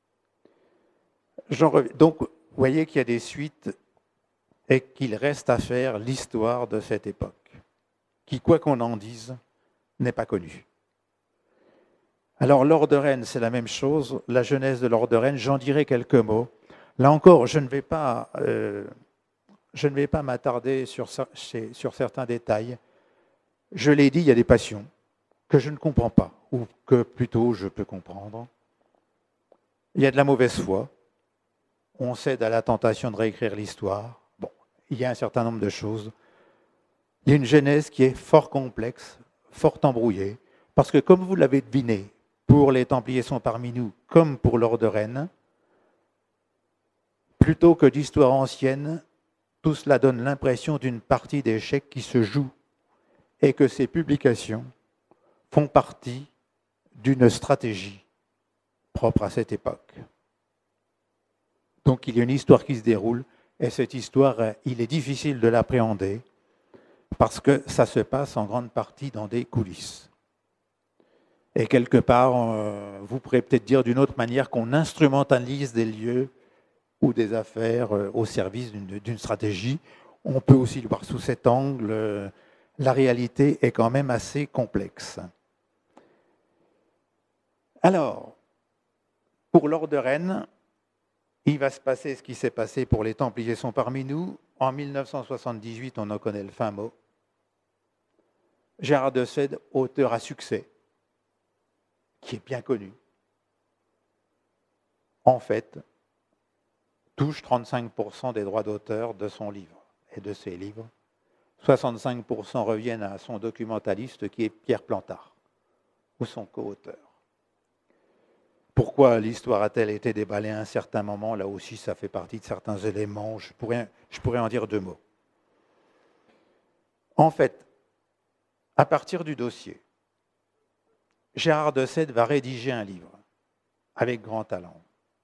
Donc, vous voyez qu'il y a des suites et qu'il reste à faire l'histoire de cette époque, qui, quoi qu'on en dise, n'est pas connue. Alors, l'Or de Rennes, c'est la même chose. La jeunesse de l'Or de Rennes, j'en dirai quelques mots. Là encore, je ne vais pas m'attarder sur certains détails. Je l'ai dit, il y a des passions que je ne comprends pas, ou que plutôt je peux comprendre. Il y a de la mauvaise foi. On cède à la tentation de réécrire l'histoire. Bon, il y a un certain nombre de choses. Il y a une genèse qui est fort complexe, fort embrouillée, parce que comme vous l'avez deviné, pour les Templiers sont parmi nous, comme pour l'Or de Rennes, plutôt que d'histoire ancienne, tout cela donne l'impression d'une partie d'échecs qui se joue et que ces publications font partie d'une stratégie propre à cette époque. Donc il y a une histoire qui se déroule et cette histoire, il est difficile de l'appréhender parce que ça se passe en grande partie dans des coulisses. Et quelque part, vous pourrez peut-être dire d'une autre manière qu'on instrumentalise des lieux ou des affaires au service d'une stratégie. On peut aussi le voir sous cet angle. La réalité est quand même assez complexe. Alors, pour l'Or de Rennes, il va se passer ce qui s'est passé pour les Templiers sont parmi nous. En 1978, on en connaît le fin mot. Gérard de Sède, auteur à succès, qui est bien connu, en fait, touche 35% des droits d'auteur de son livre et de ses livres. 65% reviennent à son documentaliste qui est Pierre Plantard, ou son co-auteur. Pourquoi l'histoire a-t-elle été déballée à un certain moment? Là aussi, ça fait partie de certains éléments. Je pourrais en dire deux mots. En fait, à partir du dossier, Gérard de Sède va rédiger un livre avec grand talent.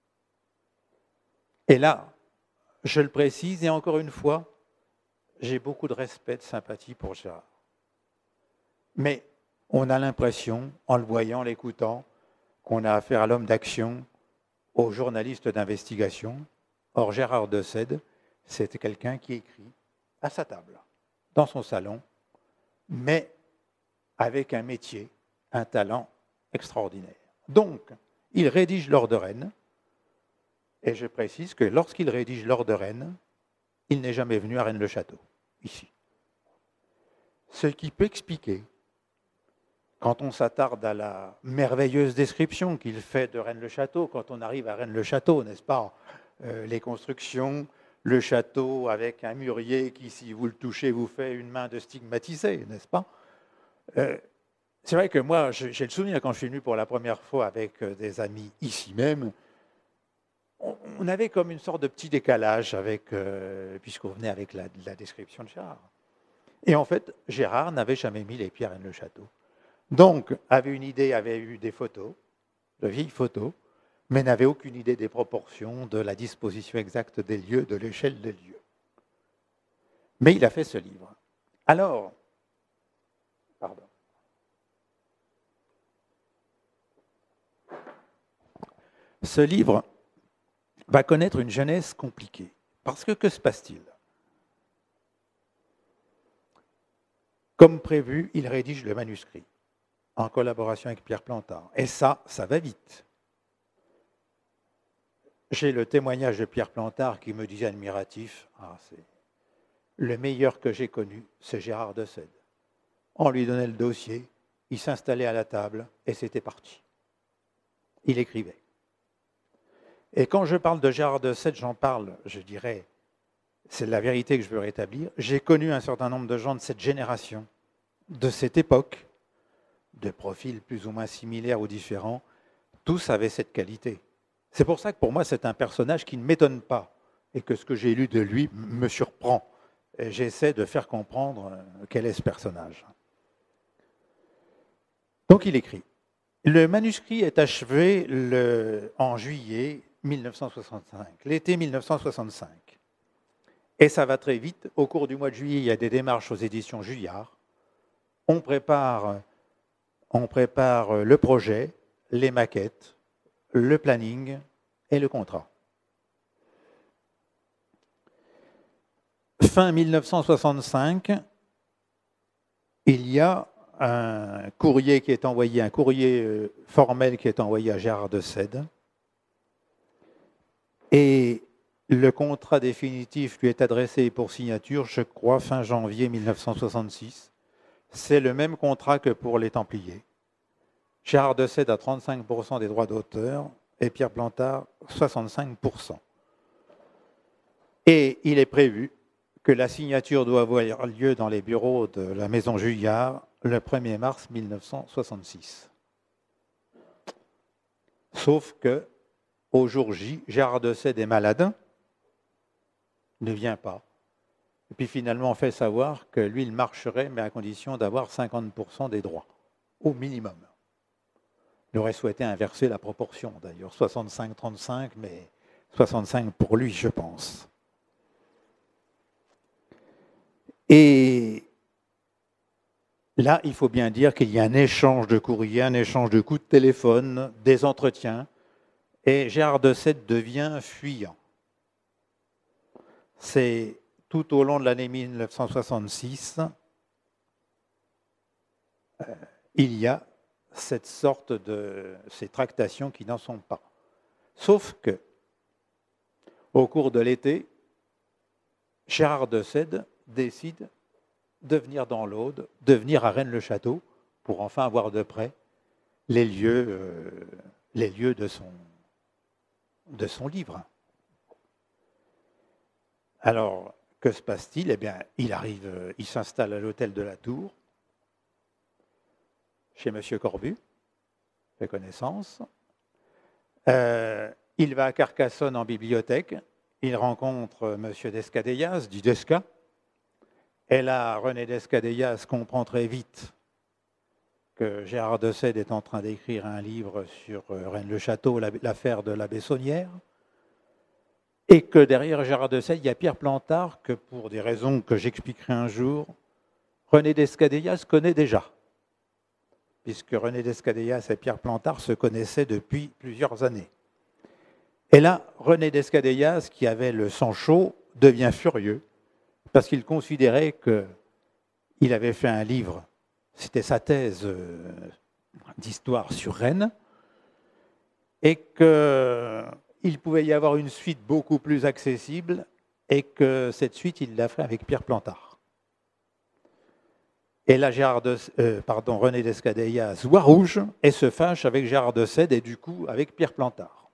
Et là, je le précise, et encore une fois, j'ai beaucoup de respect, de sympathie pour Gérard. Mais on a l'impression, en le voyant, l'écoutant, qu'on a affaire à l'homme d'action, au journaliste d'investigation. Or, Gérard de Sède, c'était quelqu'un qui écrit à sa table, dans son salon, mais avec un métier, un talent extraordinaire. Donc, il rédige l'Or de Rennes, et je précise que lorsqu'il rédige l'Or de Rennes, il n'est jamais venu à Rennes-le-Château, ici. Ce qui peut expliquer, quand on s'attarde à la merveilleuse description qu'il fait de Rennes-le-Château, quand on arrive à Rennes-le-Château, n'est-ce pas, les constructions, le château avec un mûrier qui, si vous le touchez, vous fait une main de stigmatisé, n'est-ce pas? C'est vrai que moi, j'ai le souvenir, quand je suis venu pour la première fois avec des amis ici même, on avait comme une sorte de petit décalage avec, puisqu'on venait avec la description de Gérard. Et en fait, Gérard n'avait jamais mis les pieds à Rennes-le-Château. Donc, avait une idée, avait eu des photos, de vieilles photos, mais n'avait aucune idée des proportions, de la disposition exacte des lieux, de l'échelle des lieux. Mais il a fait ce livre. Alors, pardon. Ce livre va connaître une jeunesse compliquée. Parce que se passe-t-il? Comme prévu, il rédige le manuscrit en collaboration avec Pierre Plantard. Et ça va vite. J'ai le témoignage de Pierre Plantard qui me disait admiratif, c'est le meilleur que j'ai connu, c'est Gérard de Sède. On lui donnait le dossier, il s'installait à la table et c'était parti. Il écrivait. Et quand je parle de Gérard de Sède, j'en parle, je dirais, c'est la vérité que je veux rétablir. J'ai connu un certain nombre de gens de cette génération, de cette époque, de profils plus ou moins similaires ou différents. Tous avaient cette qualité. C'est pour ça que pour moi, c'est un personnage qui ne m'étonne pas et que ce que j'ai lu de lui me surprend. Et j'essaie de faire comprendre quel est ce personnage. Donc il écrit. Le manuscrit est achevé en juillet 1965, l'été 1965. Et ça va très vite. Au cours du mois de juillet, il y a des démarches aux éditions Julliard. On prépare le projet, les maquettes, le planning et le contrat. Fin 1965, il y a un courrier qui est envoyé, un courrier formel qui est envoyé à Gérard de Sède. Et le contrat définitif lui est adressé pour signature, je crois, fin janvier 1966. C'est le même contrat que pour les Templiers. Gérard de Sède a 35% des droits d'auteur et Pierre Plantard 65%. Et il est prévu que la signature doit avoir lieu dans les bureaux de la Maison Juillard le 1er mars 1966. Sauf que, au jour J, Gérard de Sède est malade, ne vient pas. Et puis finalement, on fait savoir que lui, il marcherait, mais à condition d'avoir 50% des droits, au minimum. Il aurait souhaité inverser la proportion, d'ailleurs, 65-35, mais 65 pour lui, je pense. Et là, il faut bien dire qu'il y a un échange de courrier, un échange de coups de téléphone, des entretiens, et Gérard de Sède devient fuyant. C'est tout au long de l'année 1966, il y a cette sorte de ces tractations qui n'en sont pas. Sauf que, au cours de l'été, Gérard de Sède décide de venir dans l'Aude, de venir à Rennes-le-Château, pour enfin voir de près les lieux de son livre. Alors, que se passe-t-il? Eh bien, il s'installe à l'hôtel de la Tour, chez M. Corbu, fait connaissance. Il va à Carcassonne en bibliothèque, il rencontre M. Descadeillas, dit Desca. Et là, René Descadeillas comprend très vite que Gérard de Sède est en train d'écrire un livre sur Rennes-le-Château, l'affaire de la Bessonnière, et que derrière Gérard de Sède, il y a Pierre Plantard, que pour des raisons que j'expliquerai un jour, René Descadeillas connaît déjà, puisque René Descadeillas et Pierre Plantard se connaissaient depuis plusieurs années. Et là, René Descadeillas, qui avait le sang chaud, devient furieux, parce qu'il considérait qu'il avait fait un livre, c'était sa thèse d'histoire sur Rennes, et qu'il pouvait y avoir une suite beaucoup plus accessible, et que cette suite, il l'a fait avec Pierre Plantard. Et là, René Descadeillas voit rouge et se fâche avec Gérard de Sède, et du coup avec Pierre Plantard.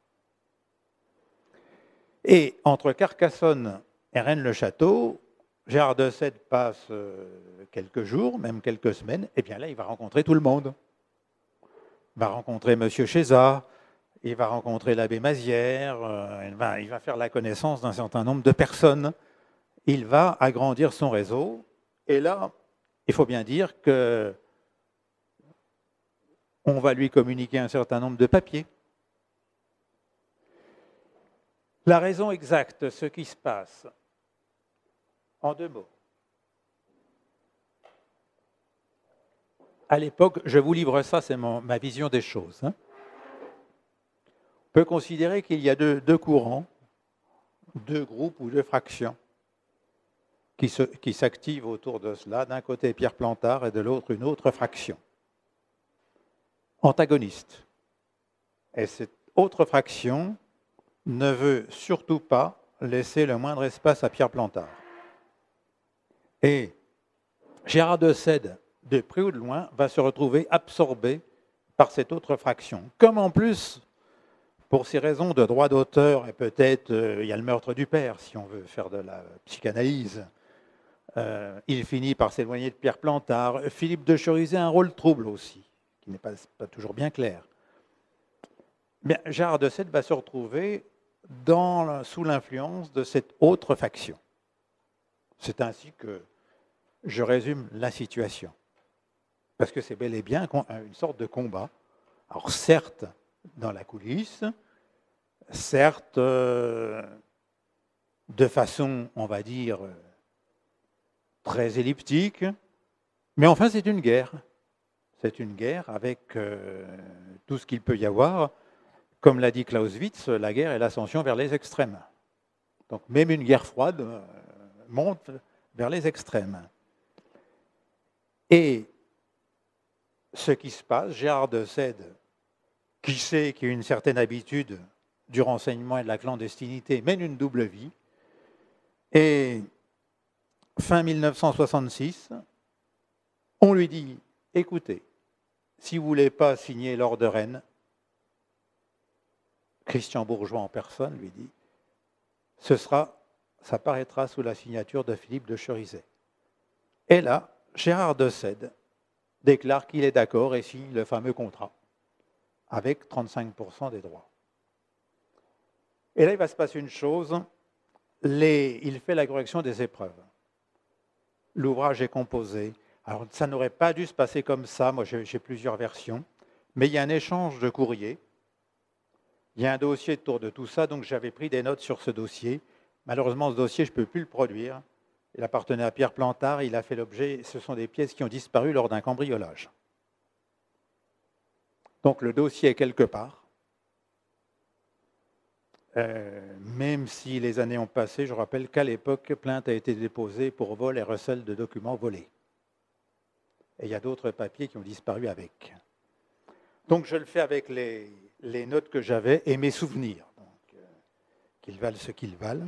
Et entre Carcassonne et Rennes-le-Château, Gérard de Sède passe quelques jours, même quelques semaines, et bien là, il va rencontrer tout le monde. Il va rencontrer M. Chézat, il va rencontrer l'abbé Mazière, il va faire la connaissance d'un certain nombre de personnes. Il va agrandir son réseau, et là, il faut bien dire qu'on va lui communiquer un certain nombre de papiers. La raison exacte de ce qui se passe, en 2 mots. À l'époque, je vous livre ça, c'est ma vision des choses. On peut considérer qu'il y a deux courants, 2 groupes ou 2 fractions qui s'activent autour de cela. D'un côté, Pierre Plantard et de l'autre, une autre fraction, antagoniste. Et cette autre fraction ne veut surtout pas laisser le moindre espace à Pierre Plantard. Et Gérard de Sède, de près ou de loin, va se retrouver absorbé par cette autre fraction. Comme en plus, pour ces raisons de droit d'auteur, et peut-être il y a le meurtre du père, si on veut faire de la psychanalyse, il finit par s'éloigner de Pierre Plantard. Philippe de Cherisay a un rôle trouble aussi, qui n'est pas toujours bien clair. Mais Gérard de Sède va se retrouver sous l'influence de cette autre faction. C'est ainsi que je résume la situation. Parce que c'est bel et bien une sorte de combat. Alors certes, dans la coulisse, certes, de façon, on va dire, très elliptique, mais enfin c'est une guerre. C'est une guerre avec tout ce qu'il peut y avoir. Comme l'a dit Clausewitz, la guerre est l'ascension vers les extrêmes. Donc même une guerre froide monte vers les extrêmes. Et ce qui se passe. Gérard de Sède, qui sait qu'il a une certaine habitude du renseignement et de la clandestinité, mène une double vie. Et fin 1966, on lui dit, écoutez, si vous ne voulez pas signer l'ordre de Rennes, Christian Bourgeois en personne lui dit, ça paraîtra sous la signature de Philippe de Cherizet. Et là, Gérard de Sède déclare qu'il est d'accord et signe le fameux contrat avec 35% des droits. Et là, il va se passer une chose, il fait la correction des épreuves. L'ouvrage est composé. Alors, ça n'aurait pas dû se passer comme ça, moi j'ai plusieurs versions, mais il y a un échange de courriers, il y a un dossier autour de tout ça, donc j'avais pris des notes sur ce dossier. Malheureusement, ce dossier, je ne peux plus le produire. Il appartenait à Pierre Plantard, il a fait l'objet, ce sont des pièces qui ont disparu lors d'un cambriolage. Donc le dossier est quelque part. Même si les années ont passé, je rappelle qu'à l'époque, plainte a été déposée pour vol et recel de documents volés. Et il y a d'autres papiers qui ont disparu avec. Donc je le fais avec les notes que j'avais et mes souvenirs, donc, qu'ils valent ce qu'ils valent,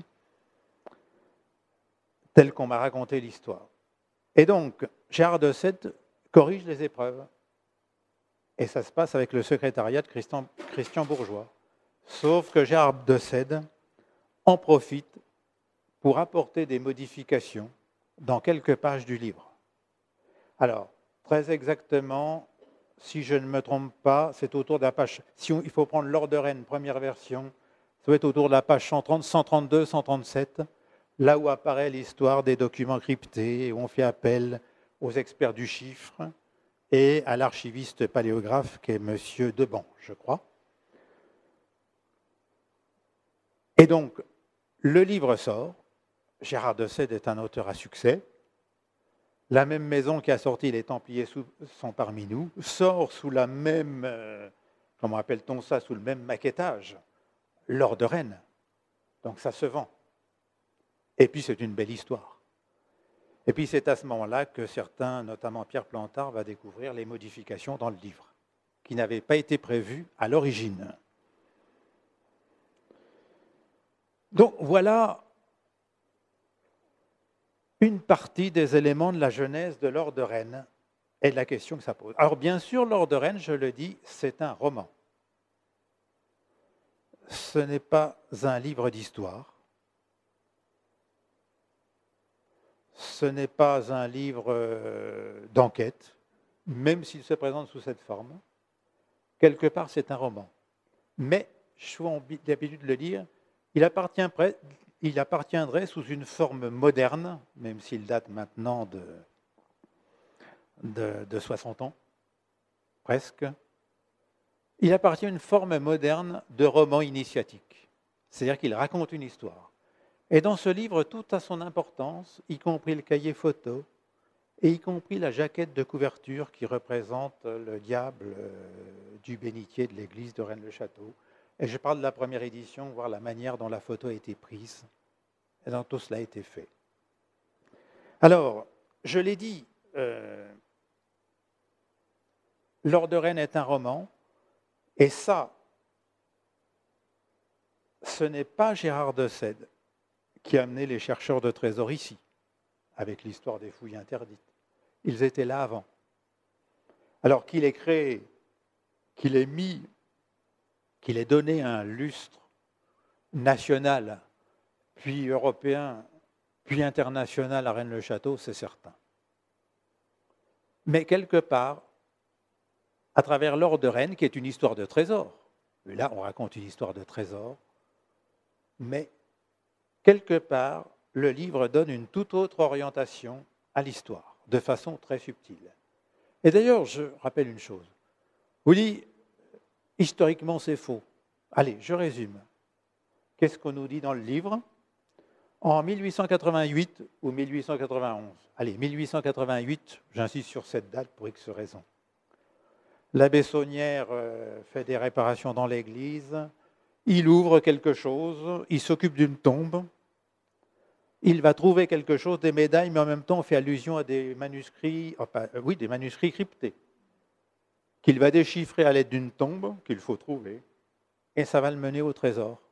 tel qu'on m'a raconté l'histoire. Et donc, Gérard de Sède corrige les épreuves. Et ça se passe avec le secrétariat de Christian Bourgeois. Sauf que Gérard de Sède en profite pour apporter des modifications dans quelques pages du livre. Alors, très exactement, si je ne me trompe pas, c'est autour de la page... il faut prendre l'ordre de Rennes, première version, ça doit être autour de la page 130, 132, 137, là où apparaît l'histoire des documents cryptés, où on fait appel aux experts du chiffre et à l'archiviste paléographe qui est M. Deban, je crois. Et donc, le livre sort. Gérard de Sède est un auteur à succès. La même maison qui a sorti Les Templiers sont parmi nous, sort sous la même, comment appelle-t-on ça, sous le même maquettage, l'Ordre de Rennes. Donc ça se vend. Et puis c'est une belle histoire. Et puis c'est à ce moment-là que certains, notamment Pierre Plantard, va découvrir les modifications dans le livre, qui n'avaient pas été prévues à l'origine. Donc voilà une partie des éléments de la genèse de l'Ordre de Rennes et de la question que ça pose. Alors bien sûr, l'Ordre de Rennes, je le dis, c'est un roman. Ce n'est pas un livre d'histoire. Ce n'est pas un livre d'enquête, même s'il se présente sous cette forme. Quelque part, c'est un roman. Mais, je suis d'habitude de le dire, il appartiendrait sous une forme moderne, même s'il date maintenant de 60 ans, presque. Il appartient à une forme moderne de roman initiatique. C'est-à-dire qu'il raconte une histoire. Et dans ce livre, tout a son importance, y compris le cahier photo, et y compris la jaquette de couverture qui représente le diable du bénitier de l'église de Rennes-le-Château. Et je parle de la première édition, voir la manière dont la photo a été prise, et dont tout cela a été fait. Alors, je l'ai dit, L'Ordre de Rennes est un roman, et ça, ce n'est pas Gérard de Sède qui a amené les chercheurs de trésors ici, avec l'histoire des fouilles interdites. Ils étaient là avant. Alors qu'il ait créé, qu'il ait donné un lustre national, puis européen, puis international à Rennes-le-Château, c'est certain. Mais quelque part, à travers l'Ordre de Rennes, qui est une histoire de trésors, et là on raconte une histoire de trésors, mais quelque part, le livre donne une toute autre orientation à l'histoire, de façon très subtile. Et d'ailleurs, je rappelle une chose. Vous dites, historiquement, c'est faux. Allez, je résume. Qu'est-ce qu'on nous dit dans le livre ? En 1888 ou 1891, allez, 1888, j'insiste sur cette date pour X raisons. L'abbé Saunière fait des réparations dans l'église, il ouvre quelque chose, il s'occupe d'une tombe, il va trouver quelque chose, des médailles, mais en même temps on fait allusion à des manuscrits, des manuscrits cryptés. qu'il va déchiffrer à l'aide d'une tombe qu'il faut trouver, et ça va le mener au trésor.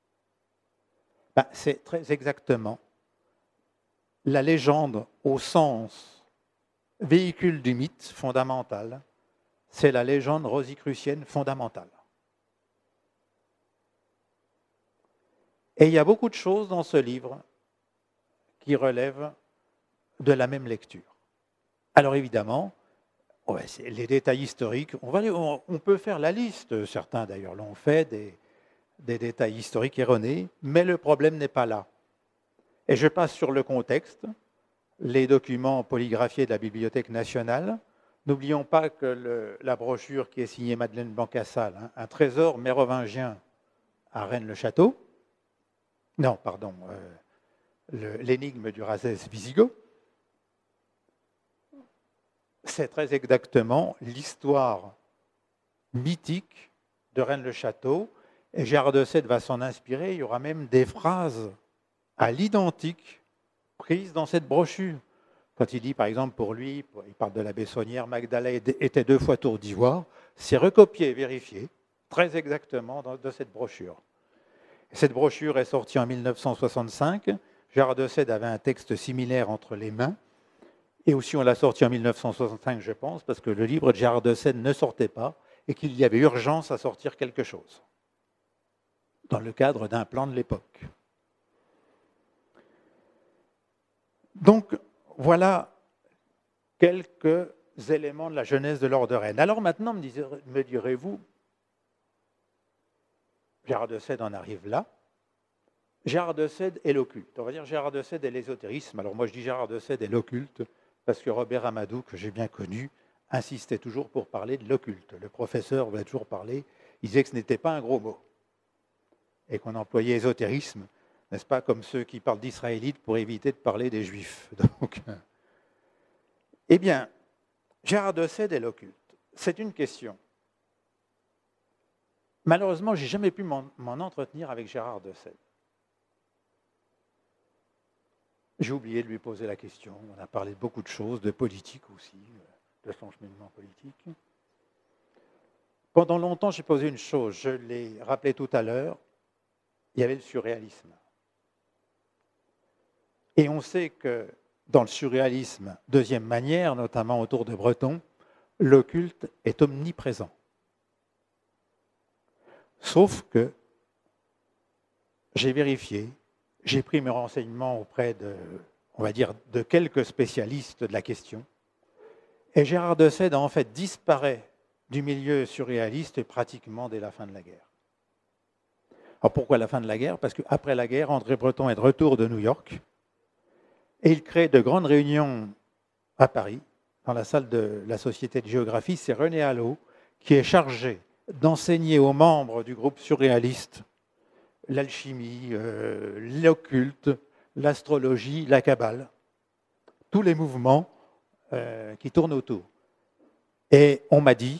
C'est très exactement la légende au sens véhicule du mythe fondamental, c'est la légende rosicrucienne fondamentale. Et il y a beaucoup de choses dans ce livre qui relèvent de la même lecture. Alors évidemment, les détails historiques, on peut faire la liste, certains d'ailleurs l'ont fait, des détails historiques erronés, mais le problème n'est pas là. Et je passe sur le contexte, les documents polygraphiés de la Bibliothèque nationale. N'oublions pas que la brochure qui est signée Madeleine Blancassal, un trésor mérovingien à Rennes-le-Château, non, pardon, l'énigme du Razès Visigoth, c'est très exactement l'histoire mythique de Rennes-le-Château, et Gérard de Sède va s'en inspirer. Il y aura même des phrases à l'identique prises dans cette brochure. Quand il dit, par exemple, pour lui, il parle de la Bessonnière, Magdala était 2 fois tour d'ivoire, c'est recopié et vérifié très exactement de cette brochure. Cette brochure est sortie en 1965. Gérard de Sède avait un texte similaire entre les mains. Et aussi, on l'a sorti en 1965, je pense, parce que le livre de Gérard de Sède ne sortait pas et qu'il y avait urgence à sortir quelque chose, dans le cadre d'un plan de l'époque. Donc, voilà quelques éléments de la jeunesse de l'Ordre de Rennes. Alors maintenant, me direz-vous, Gérard de Sède en arrive là. Gérard de Sède et l'occulte. On va dire Gérard de Sède et l'ésotérisme. Alors moi, je dis Gérard de Sède et l'occulte parce que Robert Amadou, que j'ai bien connu, insistait toujours pour parler de l'occulte. Le professeur voulait toujours parler, il disait que ce n'était pas un gros mot et qu'on employait ésotérisme, n'est-ce pas, comme ceux qui parlent d'israélites pour éviter de parler des juifs. Donc, eh bien, Gérard de Sède et l'occulte, c'est une question. Malheureusement, je n'ai jamais pu m'en entretenir avec Gérard de Sède. J'ai oublié de lui poser la question. On a parlé de beaucoup de choses, de politique aussi, de son cheminement politique. Pendant longtemps, j'ai posé une chose, je l'ai rappelé tout à l'heure, il y avait le surréalisme. Et on sait que dans le surréalisme, deuxième manière, notamment autour de Breton, l'occulte est omniprésent. Sauf que j'ai vérifié, j'ai pris mes renseignements auprès de quelques spécialistes de la question, et Gérard de Sède en fait disparaît du milieu surréaliste pratiquement dès la fin de la guerre. Alors pourquoi la fin de la guerre? Parce qu'après la guerre, André Breton est de retour de New York, et il crée de grandes réunions à Paris, dans la salle de la Société de géographie. C'est René Hallot qui est chargé d'enseigner aux membres du groupe surréaliste l'alchimie, l'occulte, l'astrologie, la kabbale, tous les mouvements qui tournent autour. Et on m'a dit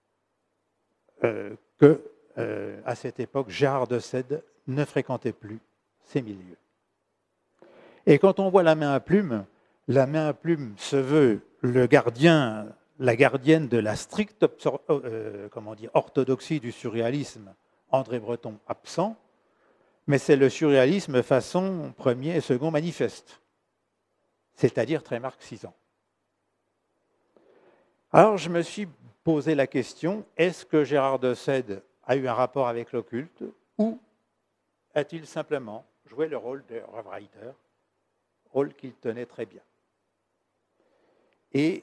qu'à cette époque, Gérard de Sède ne fréquentait plus ces milieux. Et quand on voit la main à plume se veut le gardien, la gardienne de la stricte orthodoxie du surréalisme, André Breton absent, mais c'est le surréalisme façon premier et second manifeste, c'est-à-dire très marxisant. Alors je me suis posé la question, est-ce que Gérard de Sède a eu un rapport avec l'occulte ou a-t-il simplement joué le rôle de Reivreider, rôle qu'il tenait très bien? Et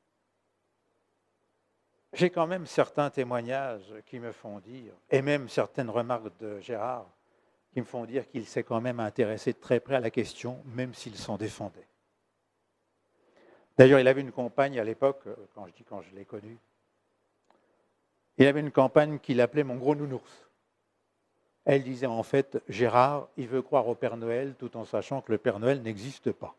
j'ai quand même certains témoignages qui me font dire, et même certaines remarques de Gérard, qui me font dire qu'il s'est quand même intéressé de très près à la question, même s'il s'en défendait. D'ailleurs, il avait une compagne à l'époque, quand je l'ai connu, il avait une compagne qu'il appelait mon gros nounours. Elle disait en fait, Gérard, il veut croire au Père Noël tout en sachant que le Père Noël n'existe pas.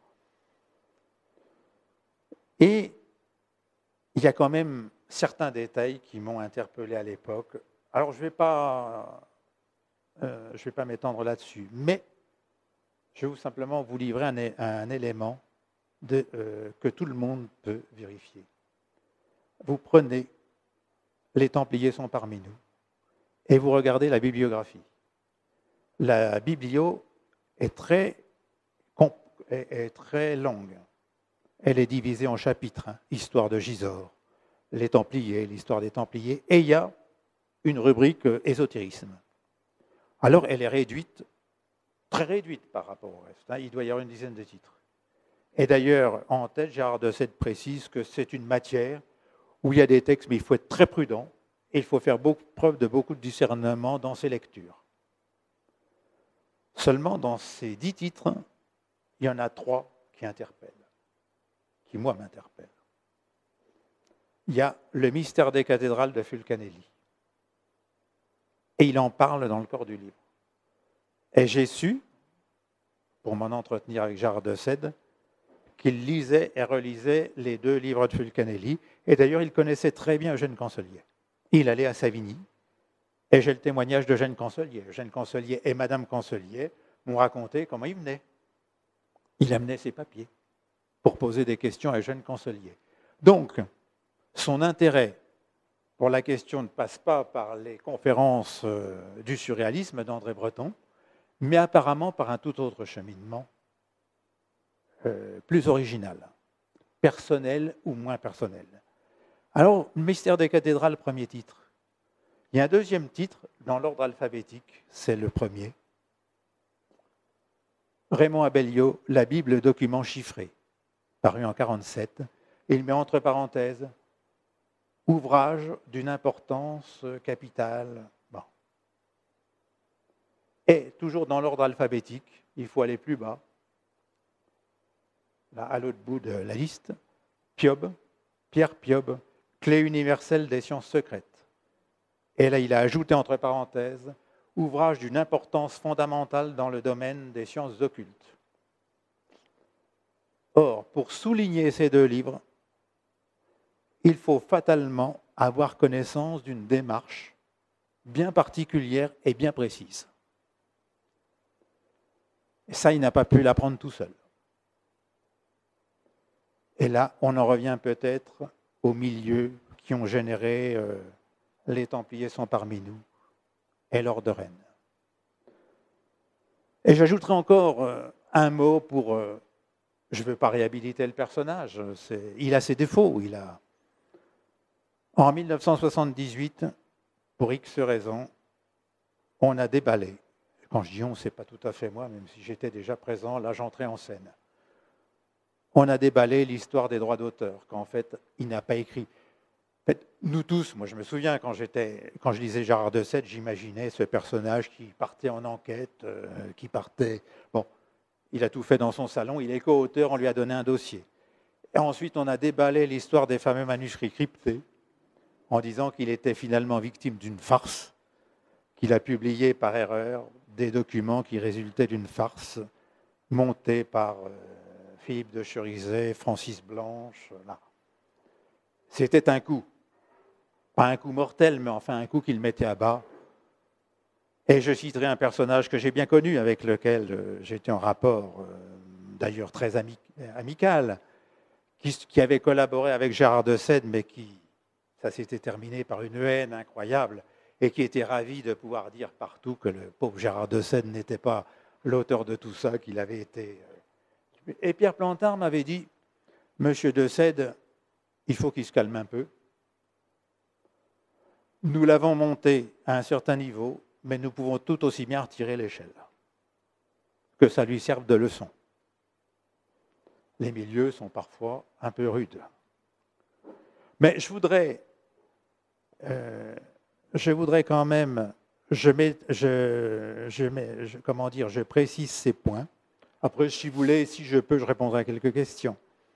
Et il y a quand même certains détails qui m'ont interpellé à l'époque. Alors, je ne vais pas m'étendre là-dessus, mais je vais simplement vous livrer un élément que tout le monde peut vérifier. Vous prenez les Templiers sont parmi nous. Et vous regardez la bibliographie. La biblio est très longue. Elle est divisée en chapitres. Histoire de Gisors, les Templiers, l'histoire des Templiers. Et il y a une rubrique ésotérisme. Alors elle est réduite, très réduite par rapport au reste. Il doit y avoir une dizaine de titres. Et d'ailleurs, en tête, Gérard de Sède précise que c'est une matière où il y a des textes, mais il faut être très prudent et il faut faire preuve de beaucoup de discernement dans ses lectures. Seulement, dans ces 10 titres, il y en a 3 qui interpellent, qui, moi, m'interpellent. Il y a le mystère des cathédrales de Fulcanelli. Et il en parle dans le corps du livre. Et j'ai su, pour m'en entretenir avec Gérard de Sède, qu'il lisait et relisait les 2 livres de Fulcanelli. Et d'ailleurs, il connaissait très bien Eugène Cancelier. Il allait à Savigny. Et j'ai le témoignage d'Eugène Cancelier. Eugène Cancelier et Madame Cancelier m'ont raconté comment il venait. Il amenait ses papiers pour poser des questions à Eugène Cancelier. Donc, son intérêt pour la question ne passe pas par les conférences du surréalisme d'André Breton, mais apparemment par un tout autre cheminement, plus original, personnel ou moins personnel. Alors, le mystère des cathédrales, premier titre. Il y a un deuxième titre, dans l'ordre alphabétique, c'est le premier. Raymond Abellio, La Bible, document chiffré, paru en 1947. Et il met entre parenthèses ouvrage d'une importance capitale. Bon. Et toujours dans l'ordre alphabétique, il faut aller plus bas, là, à l'autre bout de la liste, Piob, Pierre Piob, Clé universelle des sciences secrètes. Et là, il a ajouté entre parenthèses ouvrage d'une importance fondamentale dans le domaine des sciences occultes. Or, pour souligner ces 2 livres, il faut fatalement avoir connaissance d'une démarche bien particulière et bien précise. Et ça, il n'a pas pu l'apprendre tout seul. Et là, on en revient peut-être aux milieux qui ont généré les Templiers sont parmi nous et l'Ordre de Rennes. Et j'ajouterai encore un mot pour... je ne veux pas réhabiliter le personnage, il a ses défauts. En 1978, pour X raisons, on a déballé. Quand je dis on, ce n'est pas tout à fait moi, même si j'étais déjà présent, là j'entrais en scène. On a déballé l'histoire des droits d'auteur, qu'en fait, il n'a pas écrit. En fait, nous tous, moi je me souviens, quand je lisais Gérard de Sède, j'imaginais ce personnage qui partait en enquête, qui partait... Bon, il a tout fait dans son salon, il est co-auteur, on lui a donné un dossier. Et ensuite, on a déballé l'histoire des fameux manuscrits cryptés, en disant qu'il était finalement victime d'une farce, qu'il a publié par erreur des documents qui résultaient d'une farce montée par Philippe de Cherizet, Francis Blanche. Là. C'était un coup. Pas un coup mortel, mais enfin un coup qu'il mettait à bas. Et je citerai un personnage que j'ai bien connu, avec lequel j'étais en rapport, d'ailleurs très amical, qui avait collaboré avec Gérard de Sède, mais qui, ça s'était terminé par une haine incroyable, et qui était ravi de pouvoir dire partout que le pauvre Gérard de Sède n'était pas l'auteur de tout ça, qu'il avait été... Et Pierre Plantard m'avait dit, « Monsieur de Sède, il faut qu'il se calme un peu. Nous l'avons monté à un certain niveau, mais nous pouvons tout aussi bien retirer l'échelle. Que ça lui serve de leçon. Les milieux sont parfois un peu rudes. » Mais je voudrais quand même, je précise ces points. Après, si vous voulez, si je peux, je répondrai à quelques questions.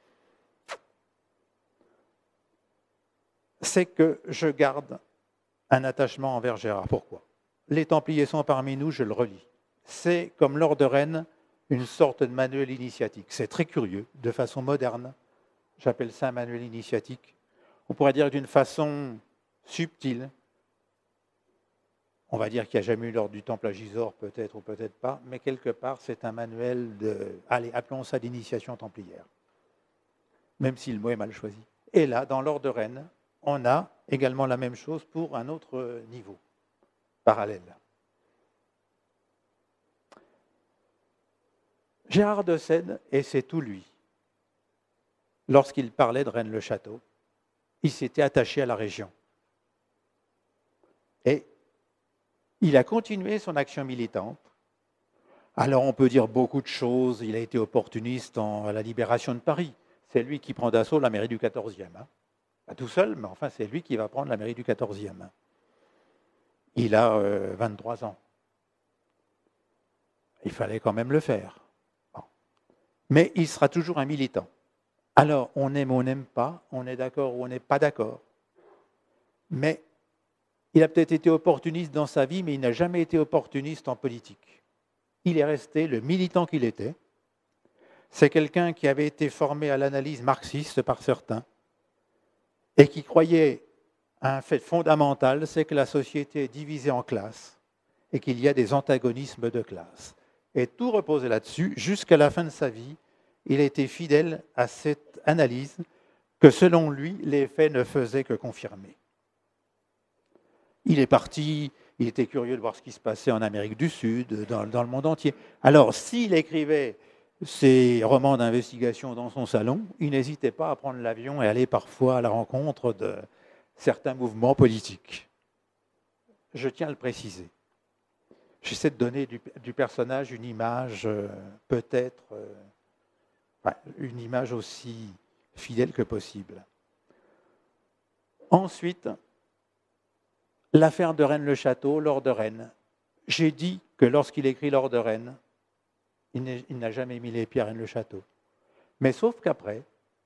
C'est que je garde un attachement envers Gérard. Pourquoi ? Les Templiers sont parmi nous, je le relis. C'est, comme l'Ordre de Rennes, une sorte de manuel initiatique. C'est très curieux, de façon moderne. J'appelle ça un manuel initiatique. On pourrait dire d'une façon subtile. On va dire qu'il n'y a jamais eu l'ordre du Temple à Gisors, peut-être ou peut-être pas, mais quelque part, c'est un manuel de, allez, appelons ça d'initiation templière, même si le mot est mal choisi. Et là, dans l'Ordre de Rennes, on a également la même chose pour un autre niveau parallèle. Gérard de Sède, et c'est tout lui, lorsqu'il parlait de Rennes-le-Château, il s'était attaché à la région. Et il a continué son action militante. Alors on peut dire beaucoup de choses, il a été opportuniste à la libération de Paris. C'est lui qui prend d'assaut la mairie du 14e. Pas tout seul, mais enfin c'est lui qui va prendre la mairie du 14e. Il a 23 ans. Il fallait quand même le faire. Bon. Mais il sera toujours un militant. Alors on aime ou on n'aime pas, on est d'accord ou on n'est pas d'accord. Mais il a peut-être été opportuniste dans sa vie, mais il n'a jamais été opportuniste en politique. Il est resté le militant qu'il était. C'est quelqu'un qui avait été formé à l'analyse marxiste par certains et qui croyait à un fait fondamental, c'est que la société est divisée en classes et qu'il y a des antagonismes de classe. Et tout reposait là-dessus. Jusqu'à la fin de sa vie, il a été fidèle à cette analyse que, selon lui, les faits ne faisaient que confirmer. Il est parti, il était curieux de voir ce qui se passait en Amérique du Sud, dans le monde entier. Alors, s'il écrivait ses romans d'investigation dans son salon, il n'hésitait pas à prendre l'avion et aller parfois à la rencontre de certains mouvements politiques. Je tiens à le préciser. J'essaie de donner du personnage une image peut-être, une image aussi fidèle que possible. Ensuite, l'affaire de Rennes-le-Château, Lord de Rennes. J'ai dit que lorsqu'il écrit Lord de Rennes, il n'a jamais mis les pieds à Rennes-le-Château. Mais sauf qu'après,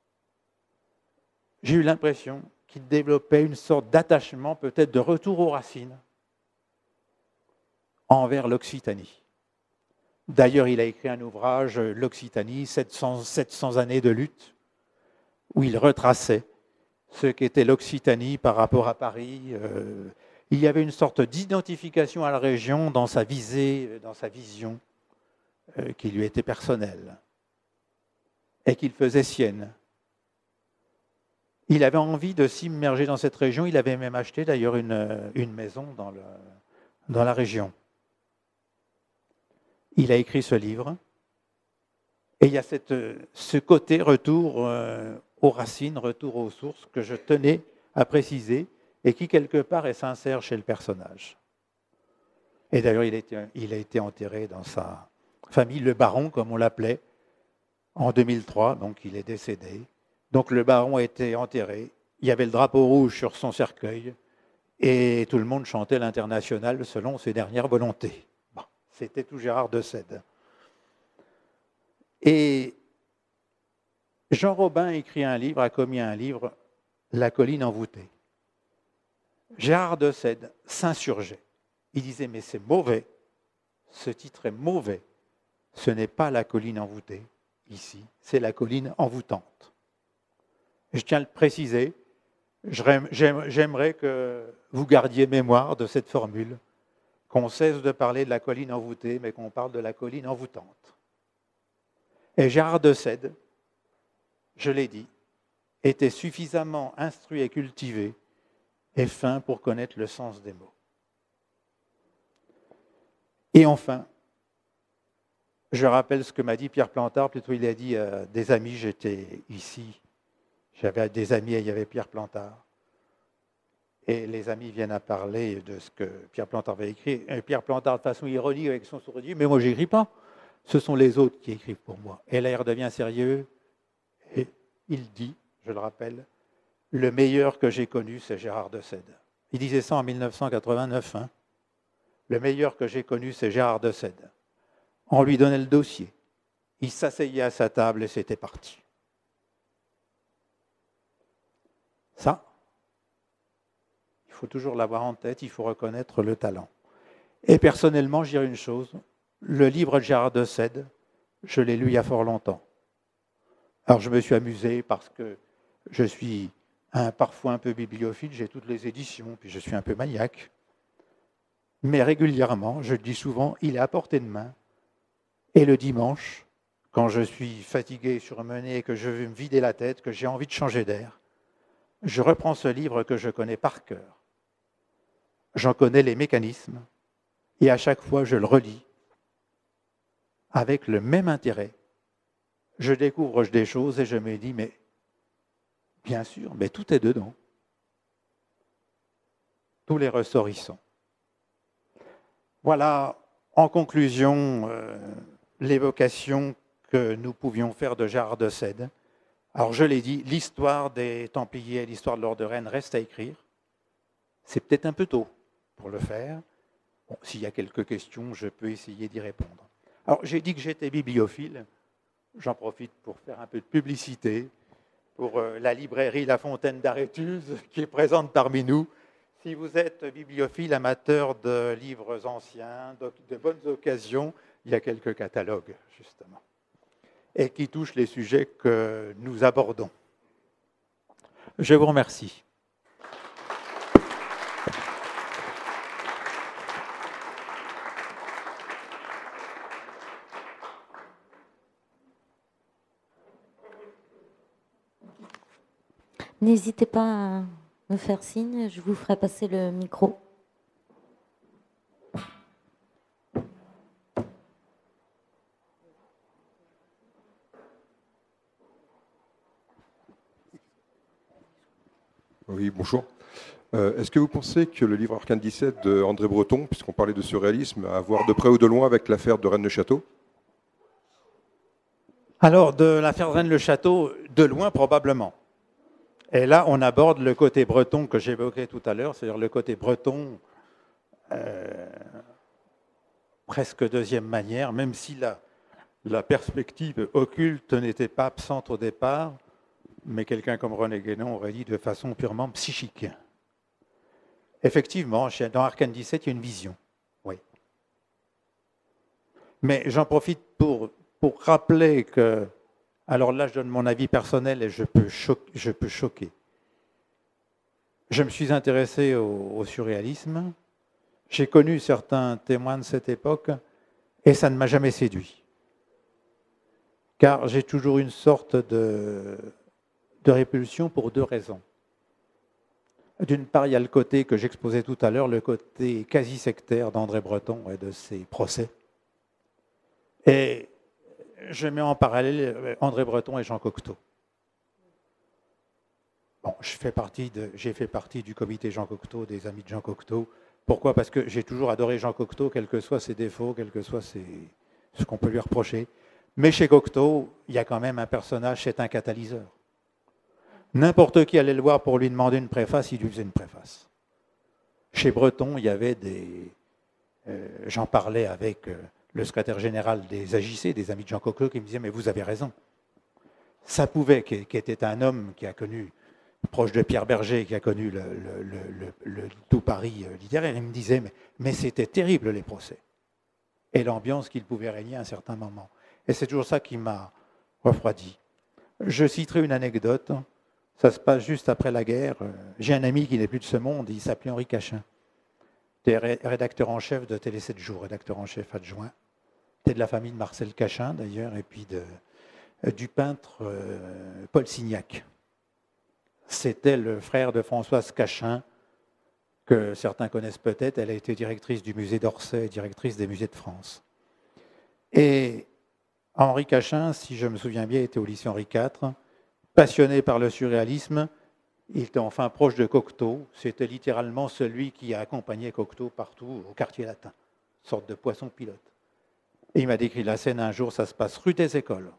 j'ai eu l'impression qu'il développait une sorte d'attachement, peut-être de retour aux racines, envers l'Occitanie. D'ailleurs, il a écrit un ouvrage, L'Occitanie, 700 années de lutte, où il retraçait ce qu'était l'Occitanie par rapport à Paris. Il y avait une sorte d'identification à la région dans sa visée, dans sa vision, qui lui était personnelle et qu'il faisait sienne. Il avait envie de s'immerger dans cette région. Il avait même acheté d'ailleurs une maison dans la région. Il a écrit ce livre et il y a ce côté retour aux racines, retour aux sources que je tenais à préciser et qui quelque part est sincère chez le personnage. Et d'ailleurs, il a été enterré dans sa famille, le baron, comme on l'appelait, en 2003, donc il est décédé. Donc le baron a été enterré, il y avait le drapeau rouge sur son cercueil, et tout le monde chantait l'Internationale selon ses dernières volontés. Bon, c'était tout Gérard de Sède. Et Jean Robin a commis un livre, La colline envoûtée. Gérard de Sède s'insurgeait. Il disait, mais c'est mauvais, ce titre est mauvais. Ce n'est pas la colline envoûtée, ici, c'est la colline envoûtante. Je tiens à le préciser, j'aimerais que vous gardiez mémoire de cette formule, qu'on cesse de parler de la colline envoûtée, mais qu'on parle de la colline envoûtante. Et Gérard de Sède, je l'ai dit, était suffisamment instruit et cultivé et fin pour connaître le sens des mots. Et enfin, je rappelle ce que m'a dit Pierre Plantard, plutôt il a dit à des amis, j'étais ici, j'avais des amis et il y avait Pierre Plantard. Et les amis viennent à parler de ce que Pierre Plantard avait écrit. Et Pierre Plantard, de façon ironique, avec son sourire, dit, mais moi, je n'écris pas. Ce sont les autres qui écrivent pour moi. Et là, il redevient sérieux. Et il dit, je le rappelle, le meilleur que j'ai connu, c'est Gérard de Sède. Il disait ça en 1989. Le meilleur que j'ai connu, c'est Gérard de Sède. On lui donnait le dossier. Il s'asseyait à sa table et c'était parti. Ça, il faut toujours l'avoir en tête, il faut reconnaître le talent. Et personnellement, je dirais une chose, le livre de Gérard de Sède, je l'ai lu il y a fort longtemps. Alors je me suis amusé parce que je suis parfois un peu bibliophile, j'ai toutes les éditions, puis je suis un peu maniaque. Mais régulièrement, je le dis souvent, il est à portée de main. Et le dimanche, quand je suis fatigué, surmené, que je veux me vider la tête, que j'ai envie de changer d'air, je reprends ce livre que je connais par cœur. J'en connais les mécanismes et à chaque fois je le relis avec le même intérêt. Je découvre des choses et je me dis, mais bien sûr, mais tout est dedans. Tous les ressorts y sont. Voilà, en conclusion, l'évocation que nous pouvions faire de Gérard de Sède. Alors je l'ai dit, l'histoire des Templiers et l'histoire de l'Ordre de Rennes reste à écrire. C'est peut-être un peu tôt pour le faire. Bon, s'il y a quelques questions, je peux essayer d'y répondre. Alors j'ai dit que j'étais bibliophile. J'en profite pour faire un peu de publicité pour la librairie La Fontaine d'Aréthuse qui est présente parmi nous. Si vous êtes bibliophile, amateur de livres anciens, de bonnes occasions, il y a quelques catalogues, justement, et qui touchent les sujets que nous abordons. Je vous remercie. N'hésitez pas à me faire signe, je vous ferai passer le micro. Oui, bonjour. Est-ce que vous pensez que le livre Arcane 17 de André Breton, puisqu'on parlait de surréalisme, a à voir de près ou de loin avec l'affaire de Rennes-le-Château? Alors, de l'affaire de Rennes-le-Château, de loin probablement. Et là, on aborde le côté breton que j'évoquais tout à l'heure, c'est-à-dire le côté breton presque deuxième manière, même si la perspective occulte n'était pas absente au départ, mais quelqu'un comme René Guénon aurait dit de façon purement psychique. Effectivement, dans Arcane 17, il y a une vision. Oui. Mais j'en profite pour rappeler que, alors là je donne mon avis personnel et je peux choquer. Je me suis intéressé au surréalisme, j'ai connu certains témoins de cette époque et ça ne m'a jamais séduit. Car j'ai toujours une sorte de répulsion pour deux raisons. D'une part, il y a le côté que j'exposais tout à l'heure, le côté quasi sectaire d'André Breton et de ses procès. Et je mets en parallèle André Breton et Jean Cocteau. Bon, j'ai fait partie du comité Jean Cocteau, des amis de Jean Cocteau. Pourquoi? Parce que j'ai toujours adoré Jean Cocteau, quels que soient ses défauts, quel que soit ce qu'on peut lui reprocher. Mais chez Cocteau, il y a quand même un personnage, c'est un catalyseur. N'importe qui allait le voir pour lui demander une préface, il lui faisait une préface. Chez Breton, il y avait j'en parlais avec le secrétaire général des AJC, des amis de Jean Cocteau, qui me disait « Mais vous avez raison. » Ça pouvait, qui était un homme qui a connu, proche de Pierre Berger, qui a connu le tout Paris littéraire, il me disait mais c'était terrible les procès. Et l'ambiance qu'il pouvait régner à un certain moment. Et c'est toujours ça qui m'a refroidi. Je citerai une anecdote. Ça se passe juste après la guerre. J'ai un ami qui n'est plus de ce monde, il s'appelait Henri Cachin. Il était rédacteur en chef de Télé 7 jours, rédacteur en chef adjoint. Il était de la famille de Marcel Cachin d'ailleurs, et puis du peintre Paul Signac. C'était le frère de Françoise Cachin, que certains connaissent peut-être. Elle a été directrice du musée d'Orsay, directrice des musées de France. Et Henri Cachin, si je me souviens bien, était au lycée Henri IV. Passionné par le surréalisme, il était enfin proche de Cocteau. C'était littéralement celui qui a accompagné Cocteau partout au quartier latin, une sorte de poisson pilote. Et il m'a décrit la scène un jour, ça se passe rue des Écoles.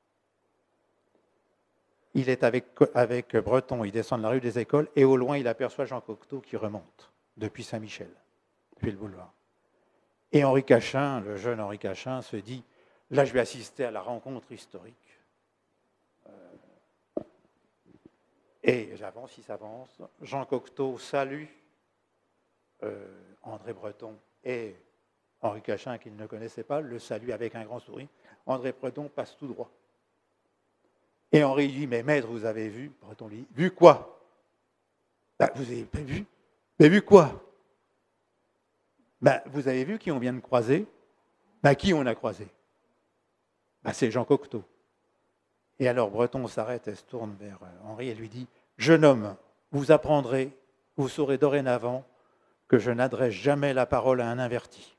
Il est avec Breton, il descend de la rue des Écoles et au loin, il aperçoit Jean Cocteau qui remonte depuis Saint-Michel, depuis le boulevard. Et Henri Cachin, le jeune Henri Cachin, se dit, là je vais assister à la rencontre historique. Et j'avance, il s'avance. Jean Cocteau salue André Breton et Henri Cachin, qu'il ne connaissait pas, le salue avec un grand sourire. André Breton passe tout droit. Et Henri dit, mais maître, vous avez vu? Breton lui dit, vu quoi? Ben, vous avez pas vu? Mais vu quoi? Ben, vous avez vu qui on vient de croiser? Ben, qui on a croisé? Ben, c'est Jean Cocteau. Et alors Breton s'arrête et se tourne vers Henri et lui dit, jeune homme, vous apprendrez, vous saurez dorénavant que je n'adresse jamais la parole à un inverti.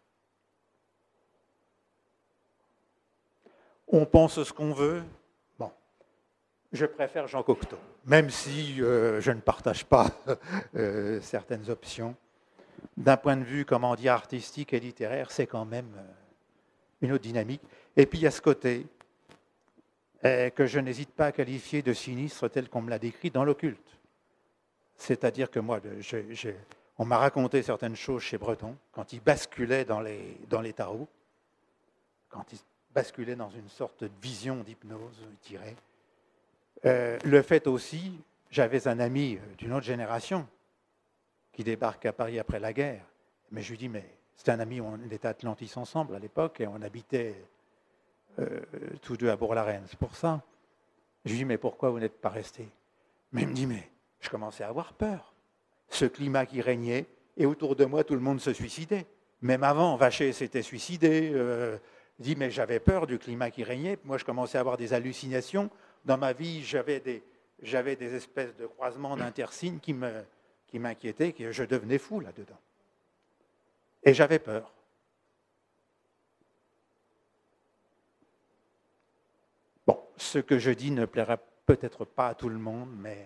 On pense ce qu'on veut. Bon, je préfère Jean Cocteau, même si je ne partage pas certaines options. D'un point de vue, comment dire, artistique et littéraire, c'est quand même une autre dynamique. Et puis il y a ce côté que je n'hésite pas à qualifier de sinistre tel qu'on me l'a décrit dans l'occulte. C'est-à-dire que moi, on m'a raconté certaines choses chez Breton, quand il basculait dans les tarots, quand il basculait dans une sorte de vision d'hypnose, il tirait. Le fait aussi, j'avais un ami d'une autre génération qui débarque à Paris après la guerre, mais je lui dis, mais c'était un ami, on était à Atlantis ensemble à l'époque, et on habitait tous deux à Bourg-la-Reine, c'est pour ça. Je lui dis, mais pourquoi vous n'êtes pas restés? Mais il me dit, mais je commençais à avoir peur. Ce climat qui régnait, et autour de moi, tout le monde se suicidait. Même avant, Vacher s'était suicidé. Il dit, mais j'avais peur du climat qui régnait. Moi, je commençais à avoir des hallucinations. Dans ma vie, j'avais des espèces de croisements d'intersignes qui m'inquiétaient, que je devenais fou là-dedans. Et j'avais peur. Bon, ce que je dis ne plaira peut-être pas à tout le monde, mais...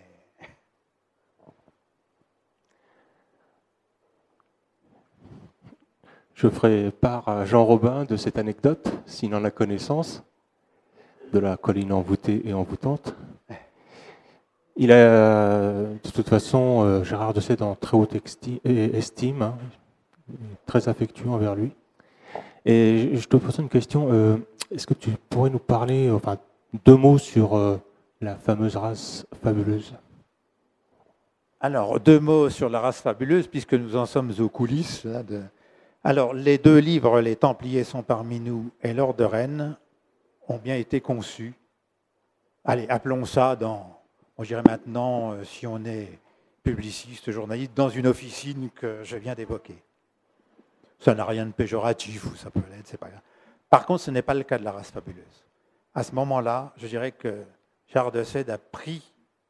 Je ferai part à Jean Robin de cette anecdote, s'il en a connaissance, de la colline envoûtée et envoûtante. Il a, de toute façon, Gérard de Sède en très haute estime, hein, très affectueux envers lui. Et je te pose une question, est-ce que tu pourrais nous parler, enfin, 2 mots sur la fameuse race fabuleuse? Alors, 2 mots sur la race fabuleuse, puisque nous en sommes aux coulisses. Là, Alors, les 2 livres, Les Templiers sont parmi nous et L'Ordre de Rennes, ont bien été conçus. Allez, appelons ça je dirais maintenant, si on est publiciste, journaliste, dans une officine que je viens d'évoquer. Ça n'a rien de péjoratif, ou ça peut l'être, c'est pas grave. Par contre, ce n'est pas le cas de la race fabuleuse. À ce moment-là, je dirais que Gérard de Sède a pris,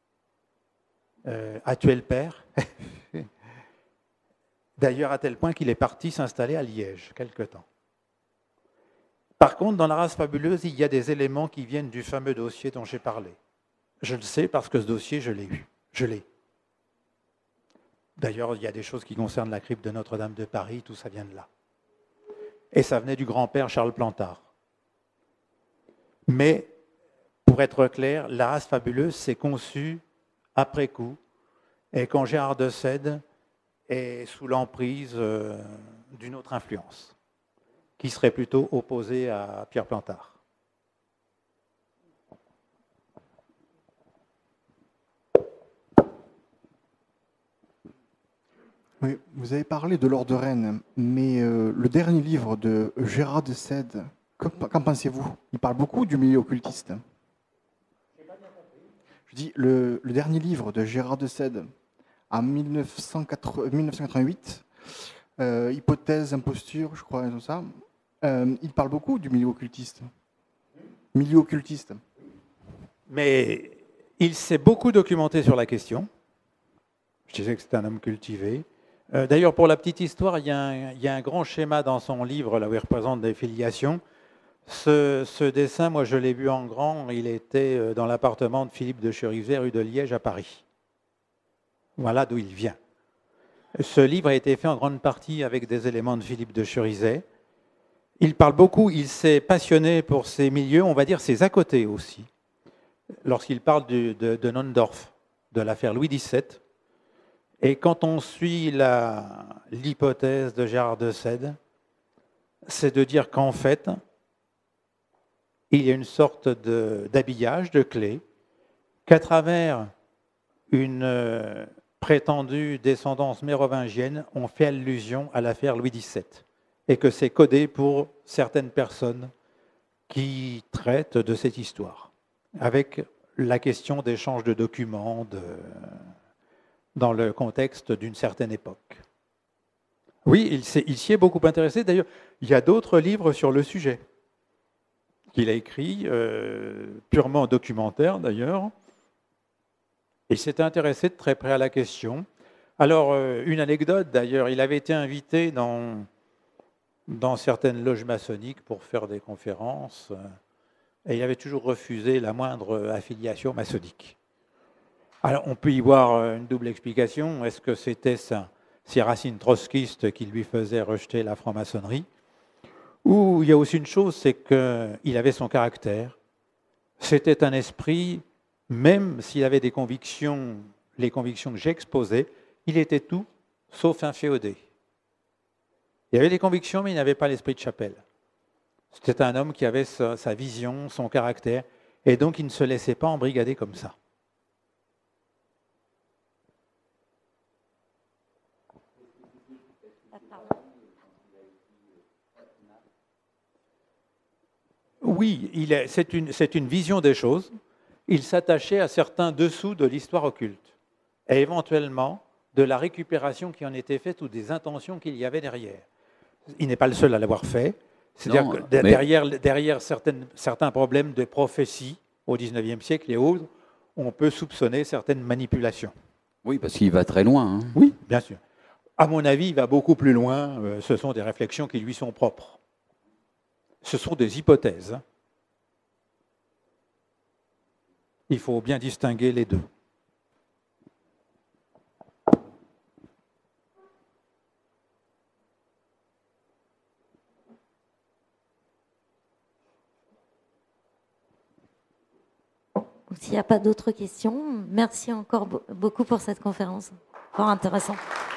a tué le père, d'ailleurs à tel point qu'il est parti s'installer à Liège, quelque temps. Par contre, dans la race fabuleuse, il y a des éléments qui viennent du fameux dossier dont j'ai parlé. Je le sais parce que ce dossier, je l'ai eu. Je l'ai. D'ailleurs, il y a des choses qui concernent la crypte de Notre-Dame de Paris, tout ça vient de là. Et ça venait du grand-père Charles Plantard. Mais, pour être clair, la race fabuleuse s'est conçue après coup, et quand Gérard de Sède est sous l'emprise d'une autre influence, qui serait plutôt opposée à Pierre Plantard. Oui, vous avez parlé de L'Ordre de Rennes, mais le dernier livre de Gérard de Sède, qu'en pensez-vous? Il parle beaucoup du milieu occultiste. Je dis, le dernier livre de Gérard de Sède, en 1988, Hypothèse, imposture, je crois, tout ça, il parle beaucoup du milieu occultiste. Milieu occultiste. Mais il s'est beaucoup documenté sur la question. Je disais que c'était un homme cultivé. D'ailleurs, pour la petite histoire, il y a un grand schéma dans son livre, là où il représente des filiations. Ce dessin, moi, je l'ai vu en grand. Il était dans l'appartement de Philippe de Cherizet, rue de Liège, à Paris. Voilà d'où il vient. Ce livre a été fait en grande partie avec des éléments de Philippe de Cherizet. Il parle beaucoup, il s'est passionné pour ces milieux, on va dire ses à côté aussi. Lorsqu'il parle de Nondorf, de l'affaire Louis XVII, et quand on suit l'hypothèse de Gérard de Sède, c'est de dire qu'en fait, il y a une sorte d'habillage, de clé, qu'à travers une prétendue descendance mérovingienne, on fait allusion à l'affaire Louis XVII, et que c'est codé pour certaines personnes qui traitent de cette histoire, avec la question d'échange de documents dans le contexte d'une certaine époque. Oui, il s'y est beaucoup intéressé. D'ailleurs, il y a d'autres livres sur le sujet qu'il a écrits, purement documentaires d'ailleurs. Il s'était intéressé de très près à la question. Alors, une anecdote d'ailleurs, il avait été invité dans certaines loges maçonniques pour faire des conférences, et il avait toujours refusé la moindre affiliation maçonnique. Alors, on peut y voir une double explication. Est-ce que c'était ces racines trotskistes qui lui faisaient rejeter la franc-maçonnerie? Ou il y a aussi une chose, c'est qu'il avait son caractère. C'était un esprit, même s'il avait des convictions, les convictions que j'ai exposées, il était tout sauf inféodé. Il avait des convictions, mais il n'avait pas l'esprit de chapelle. C'était un homme qui avait sa vision, son caractère, et donc il ne se laissait pas embrigader comme ça. Oui, c'est une vision des choses. Il s'attachait à certains dessous de l'histoire occulte et éventuellement de la récupération qui en était faite ou des intentions qu'il y avait derrière. Il n'est pas le seul à l'avoir fait. C'est-à-dire que derrière certains problèmes de prophétie au XIXe siècle et autres, on peut soupçonner certaines manipulations. Oui, parce qu'il va très loin. Hein. Oui, bien sûr. À mon avis, il va beaucoup plus loin. Ce sont des réflexions qui lui sont propres. Ce sont des hypothèses. Il faut bien distinguer les deux. S'il n'y a pas d'autres questions, merci encore beaucoup pour cette conférence. Fort intéressant.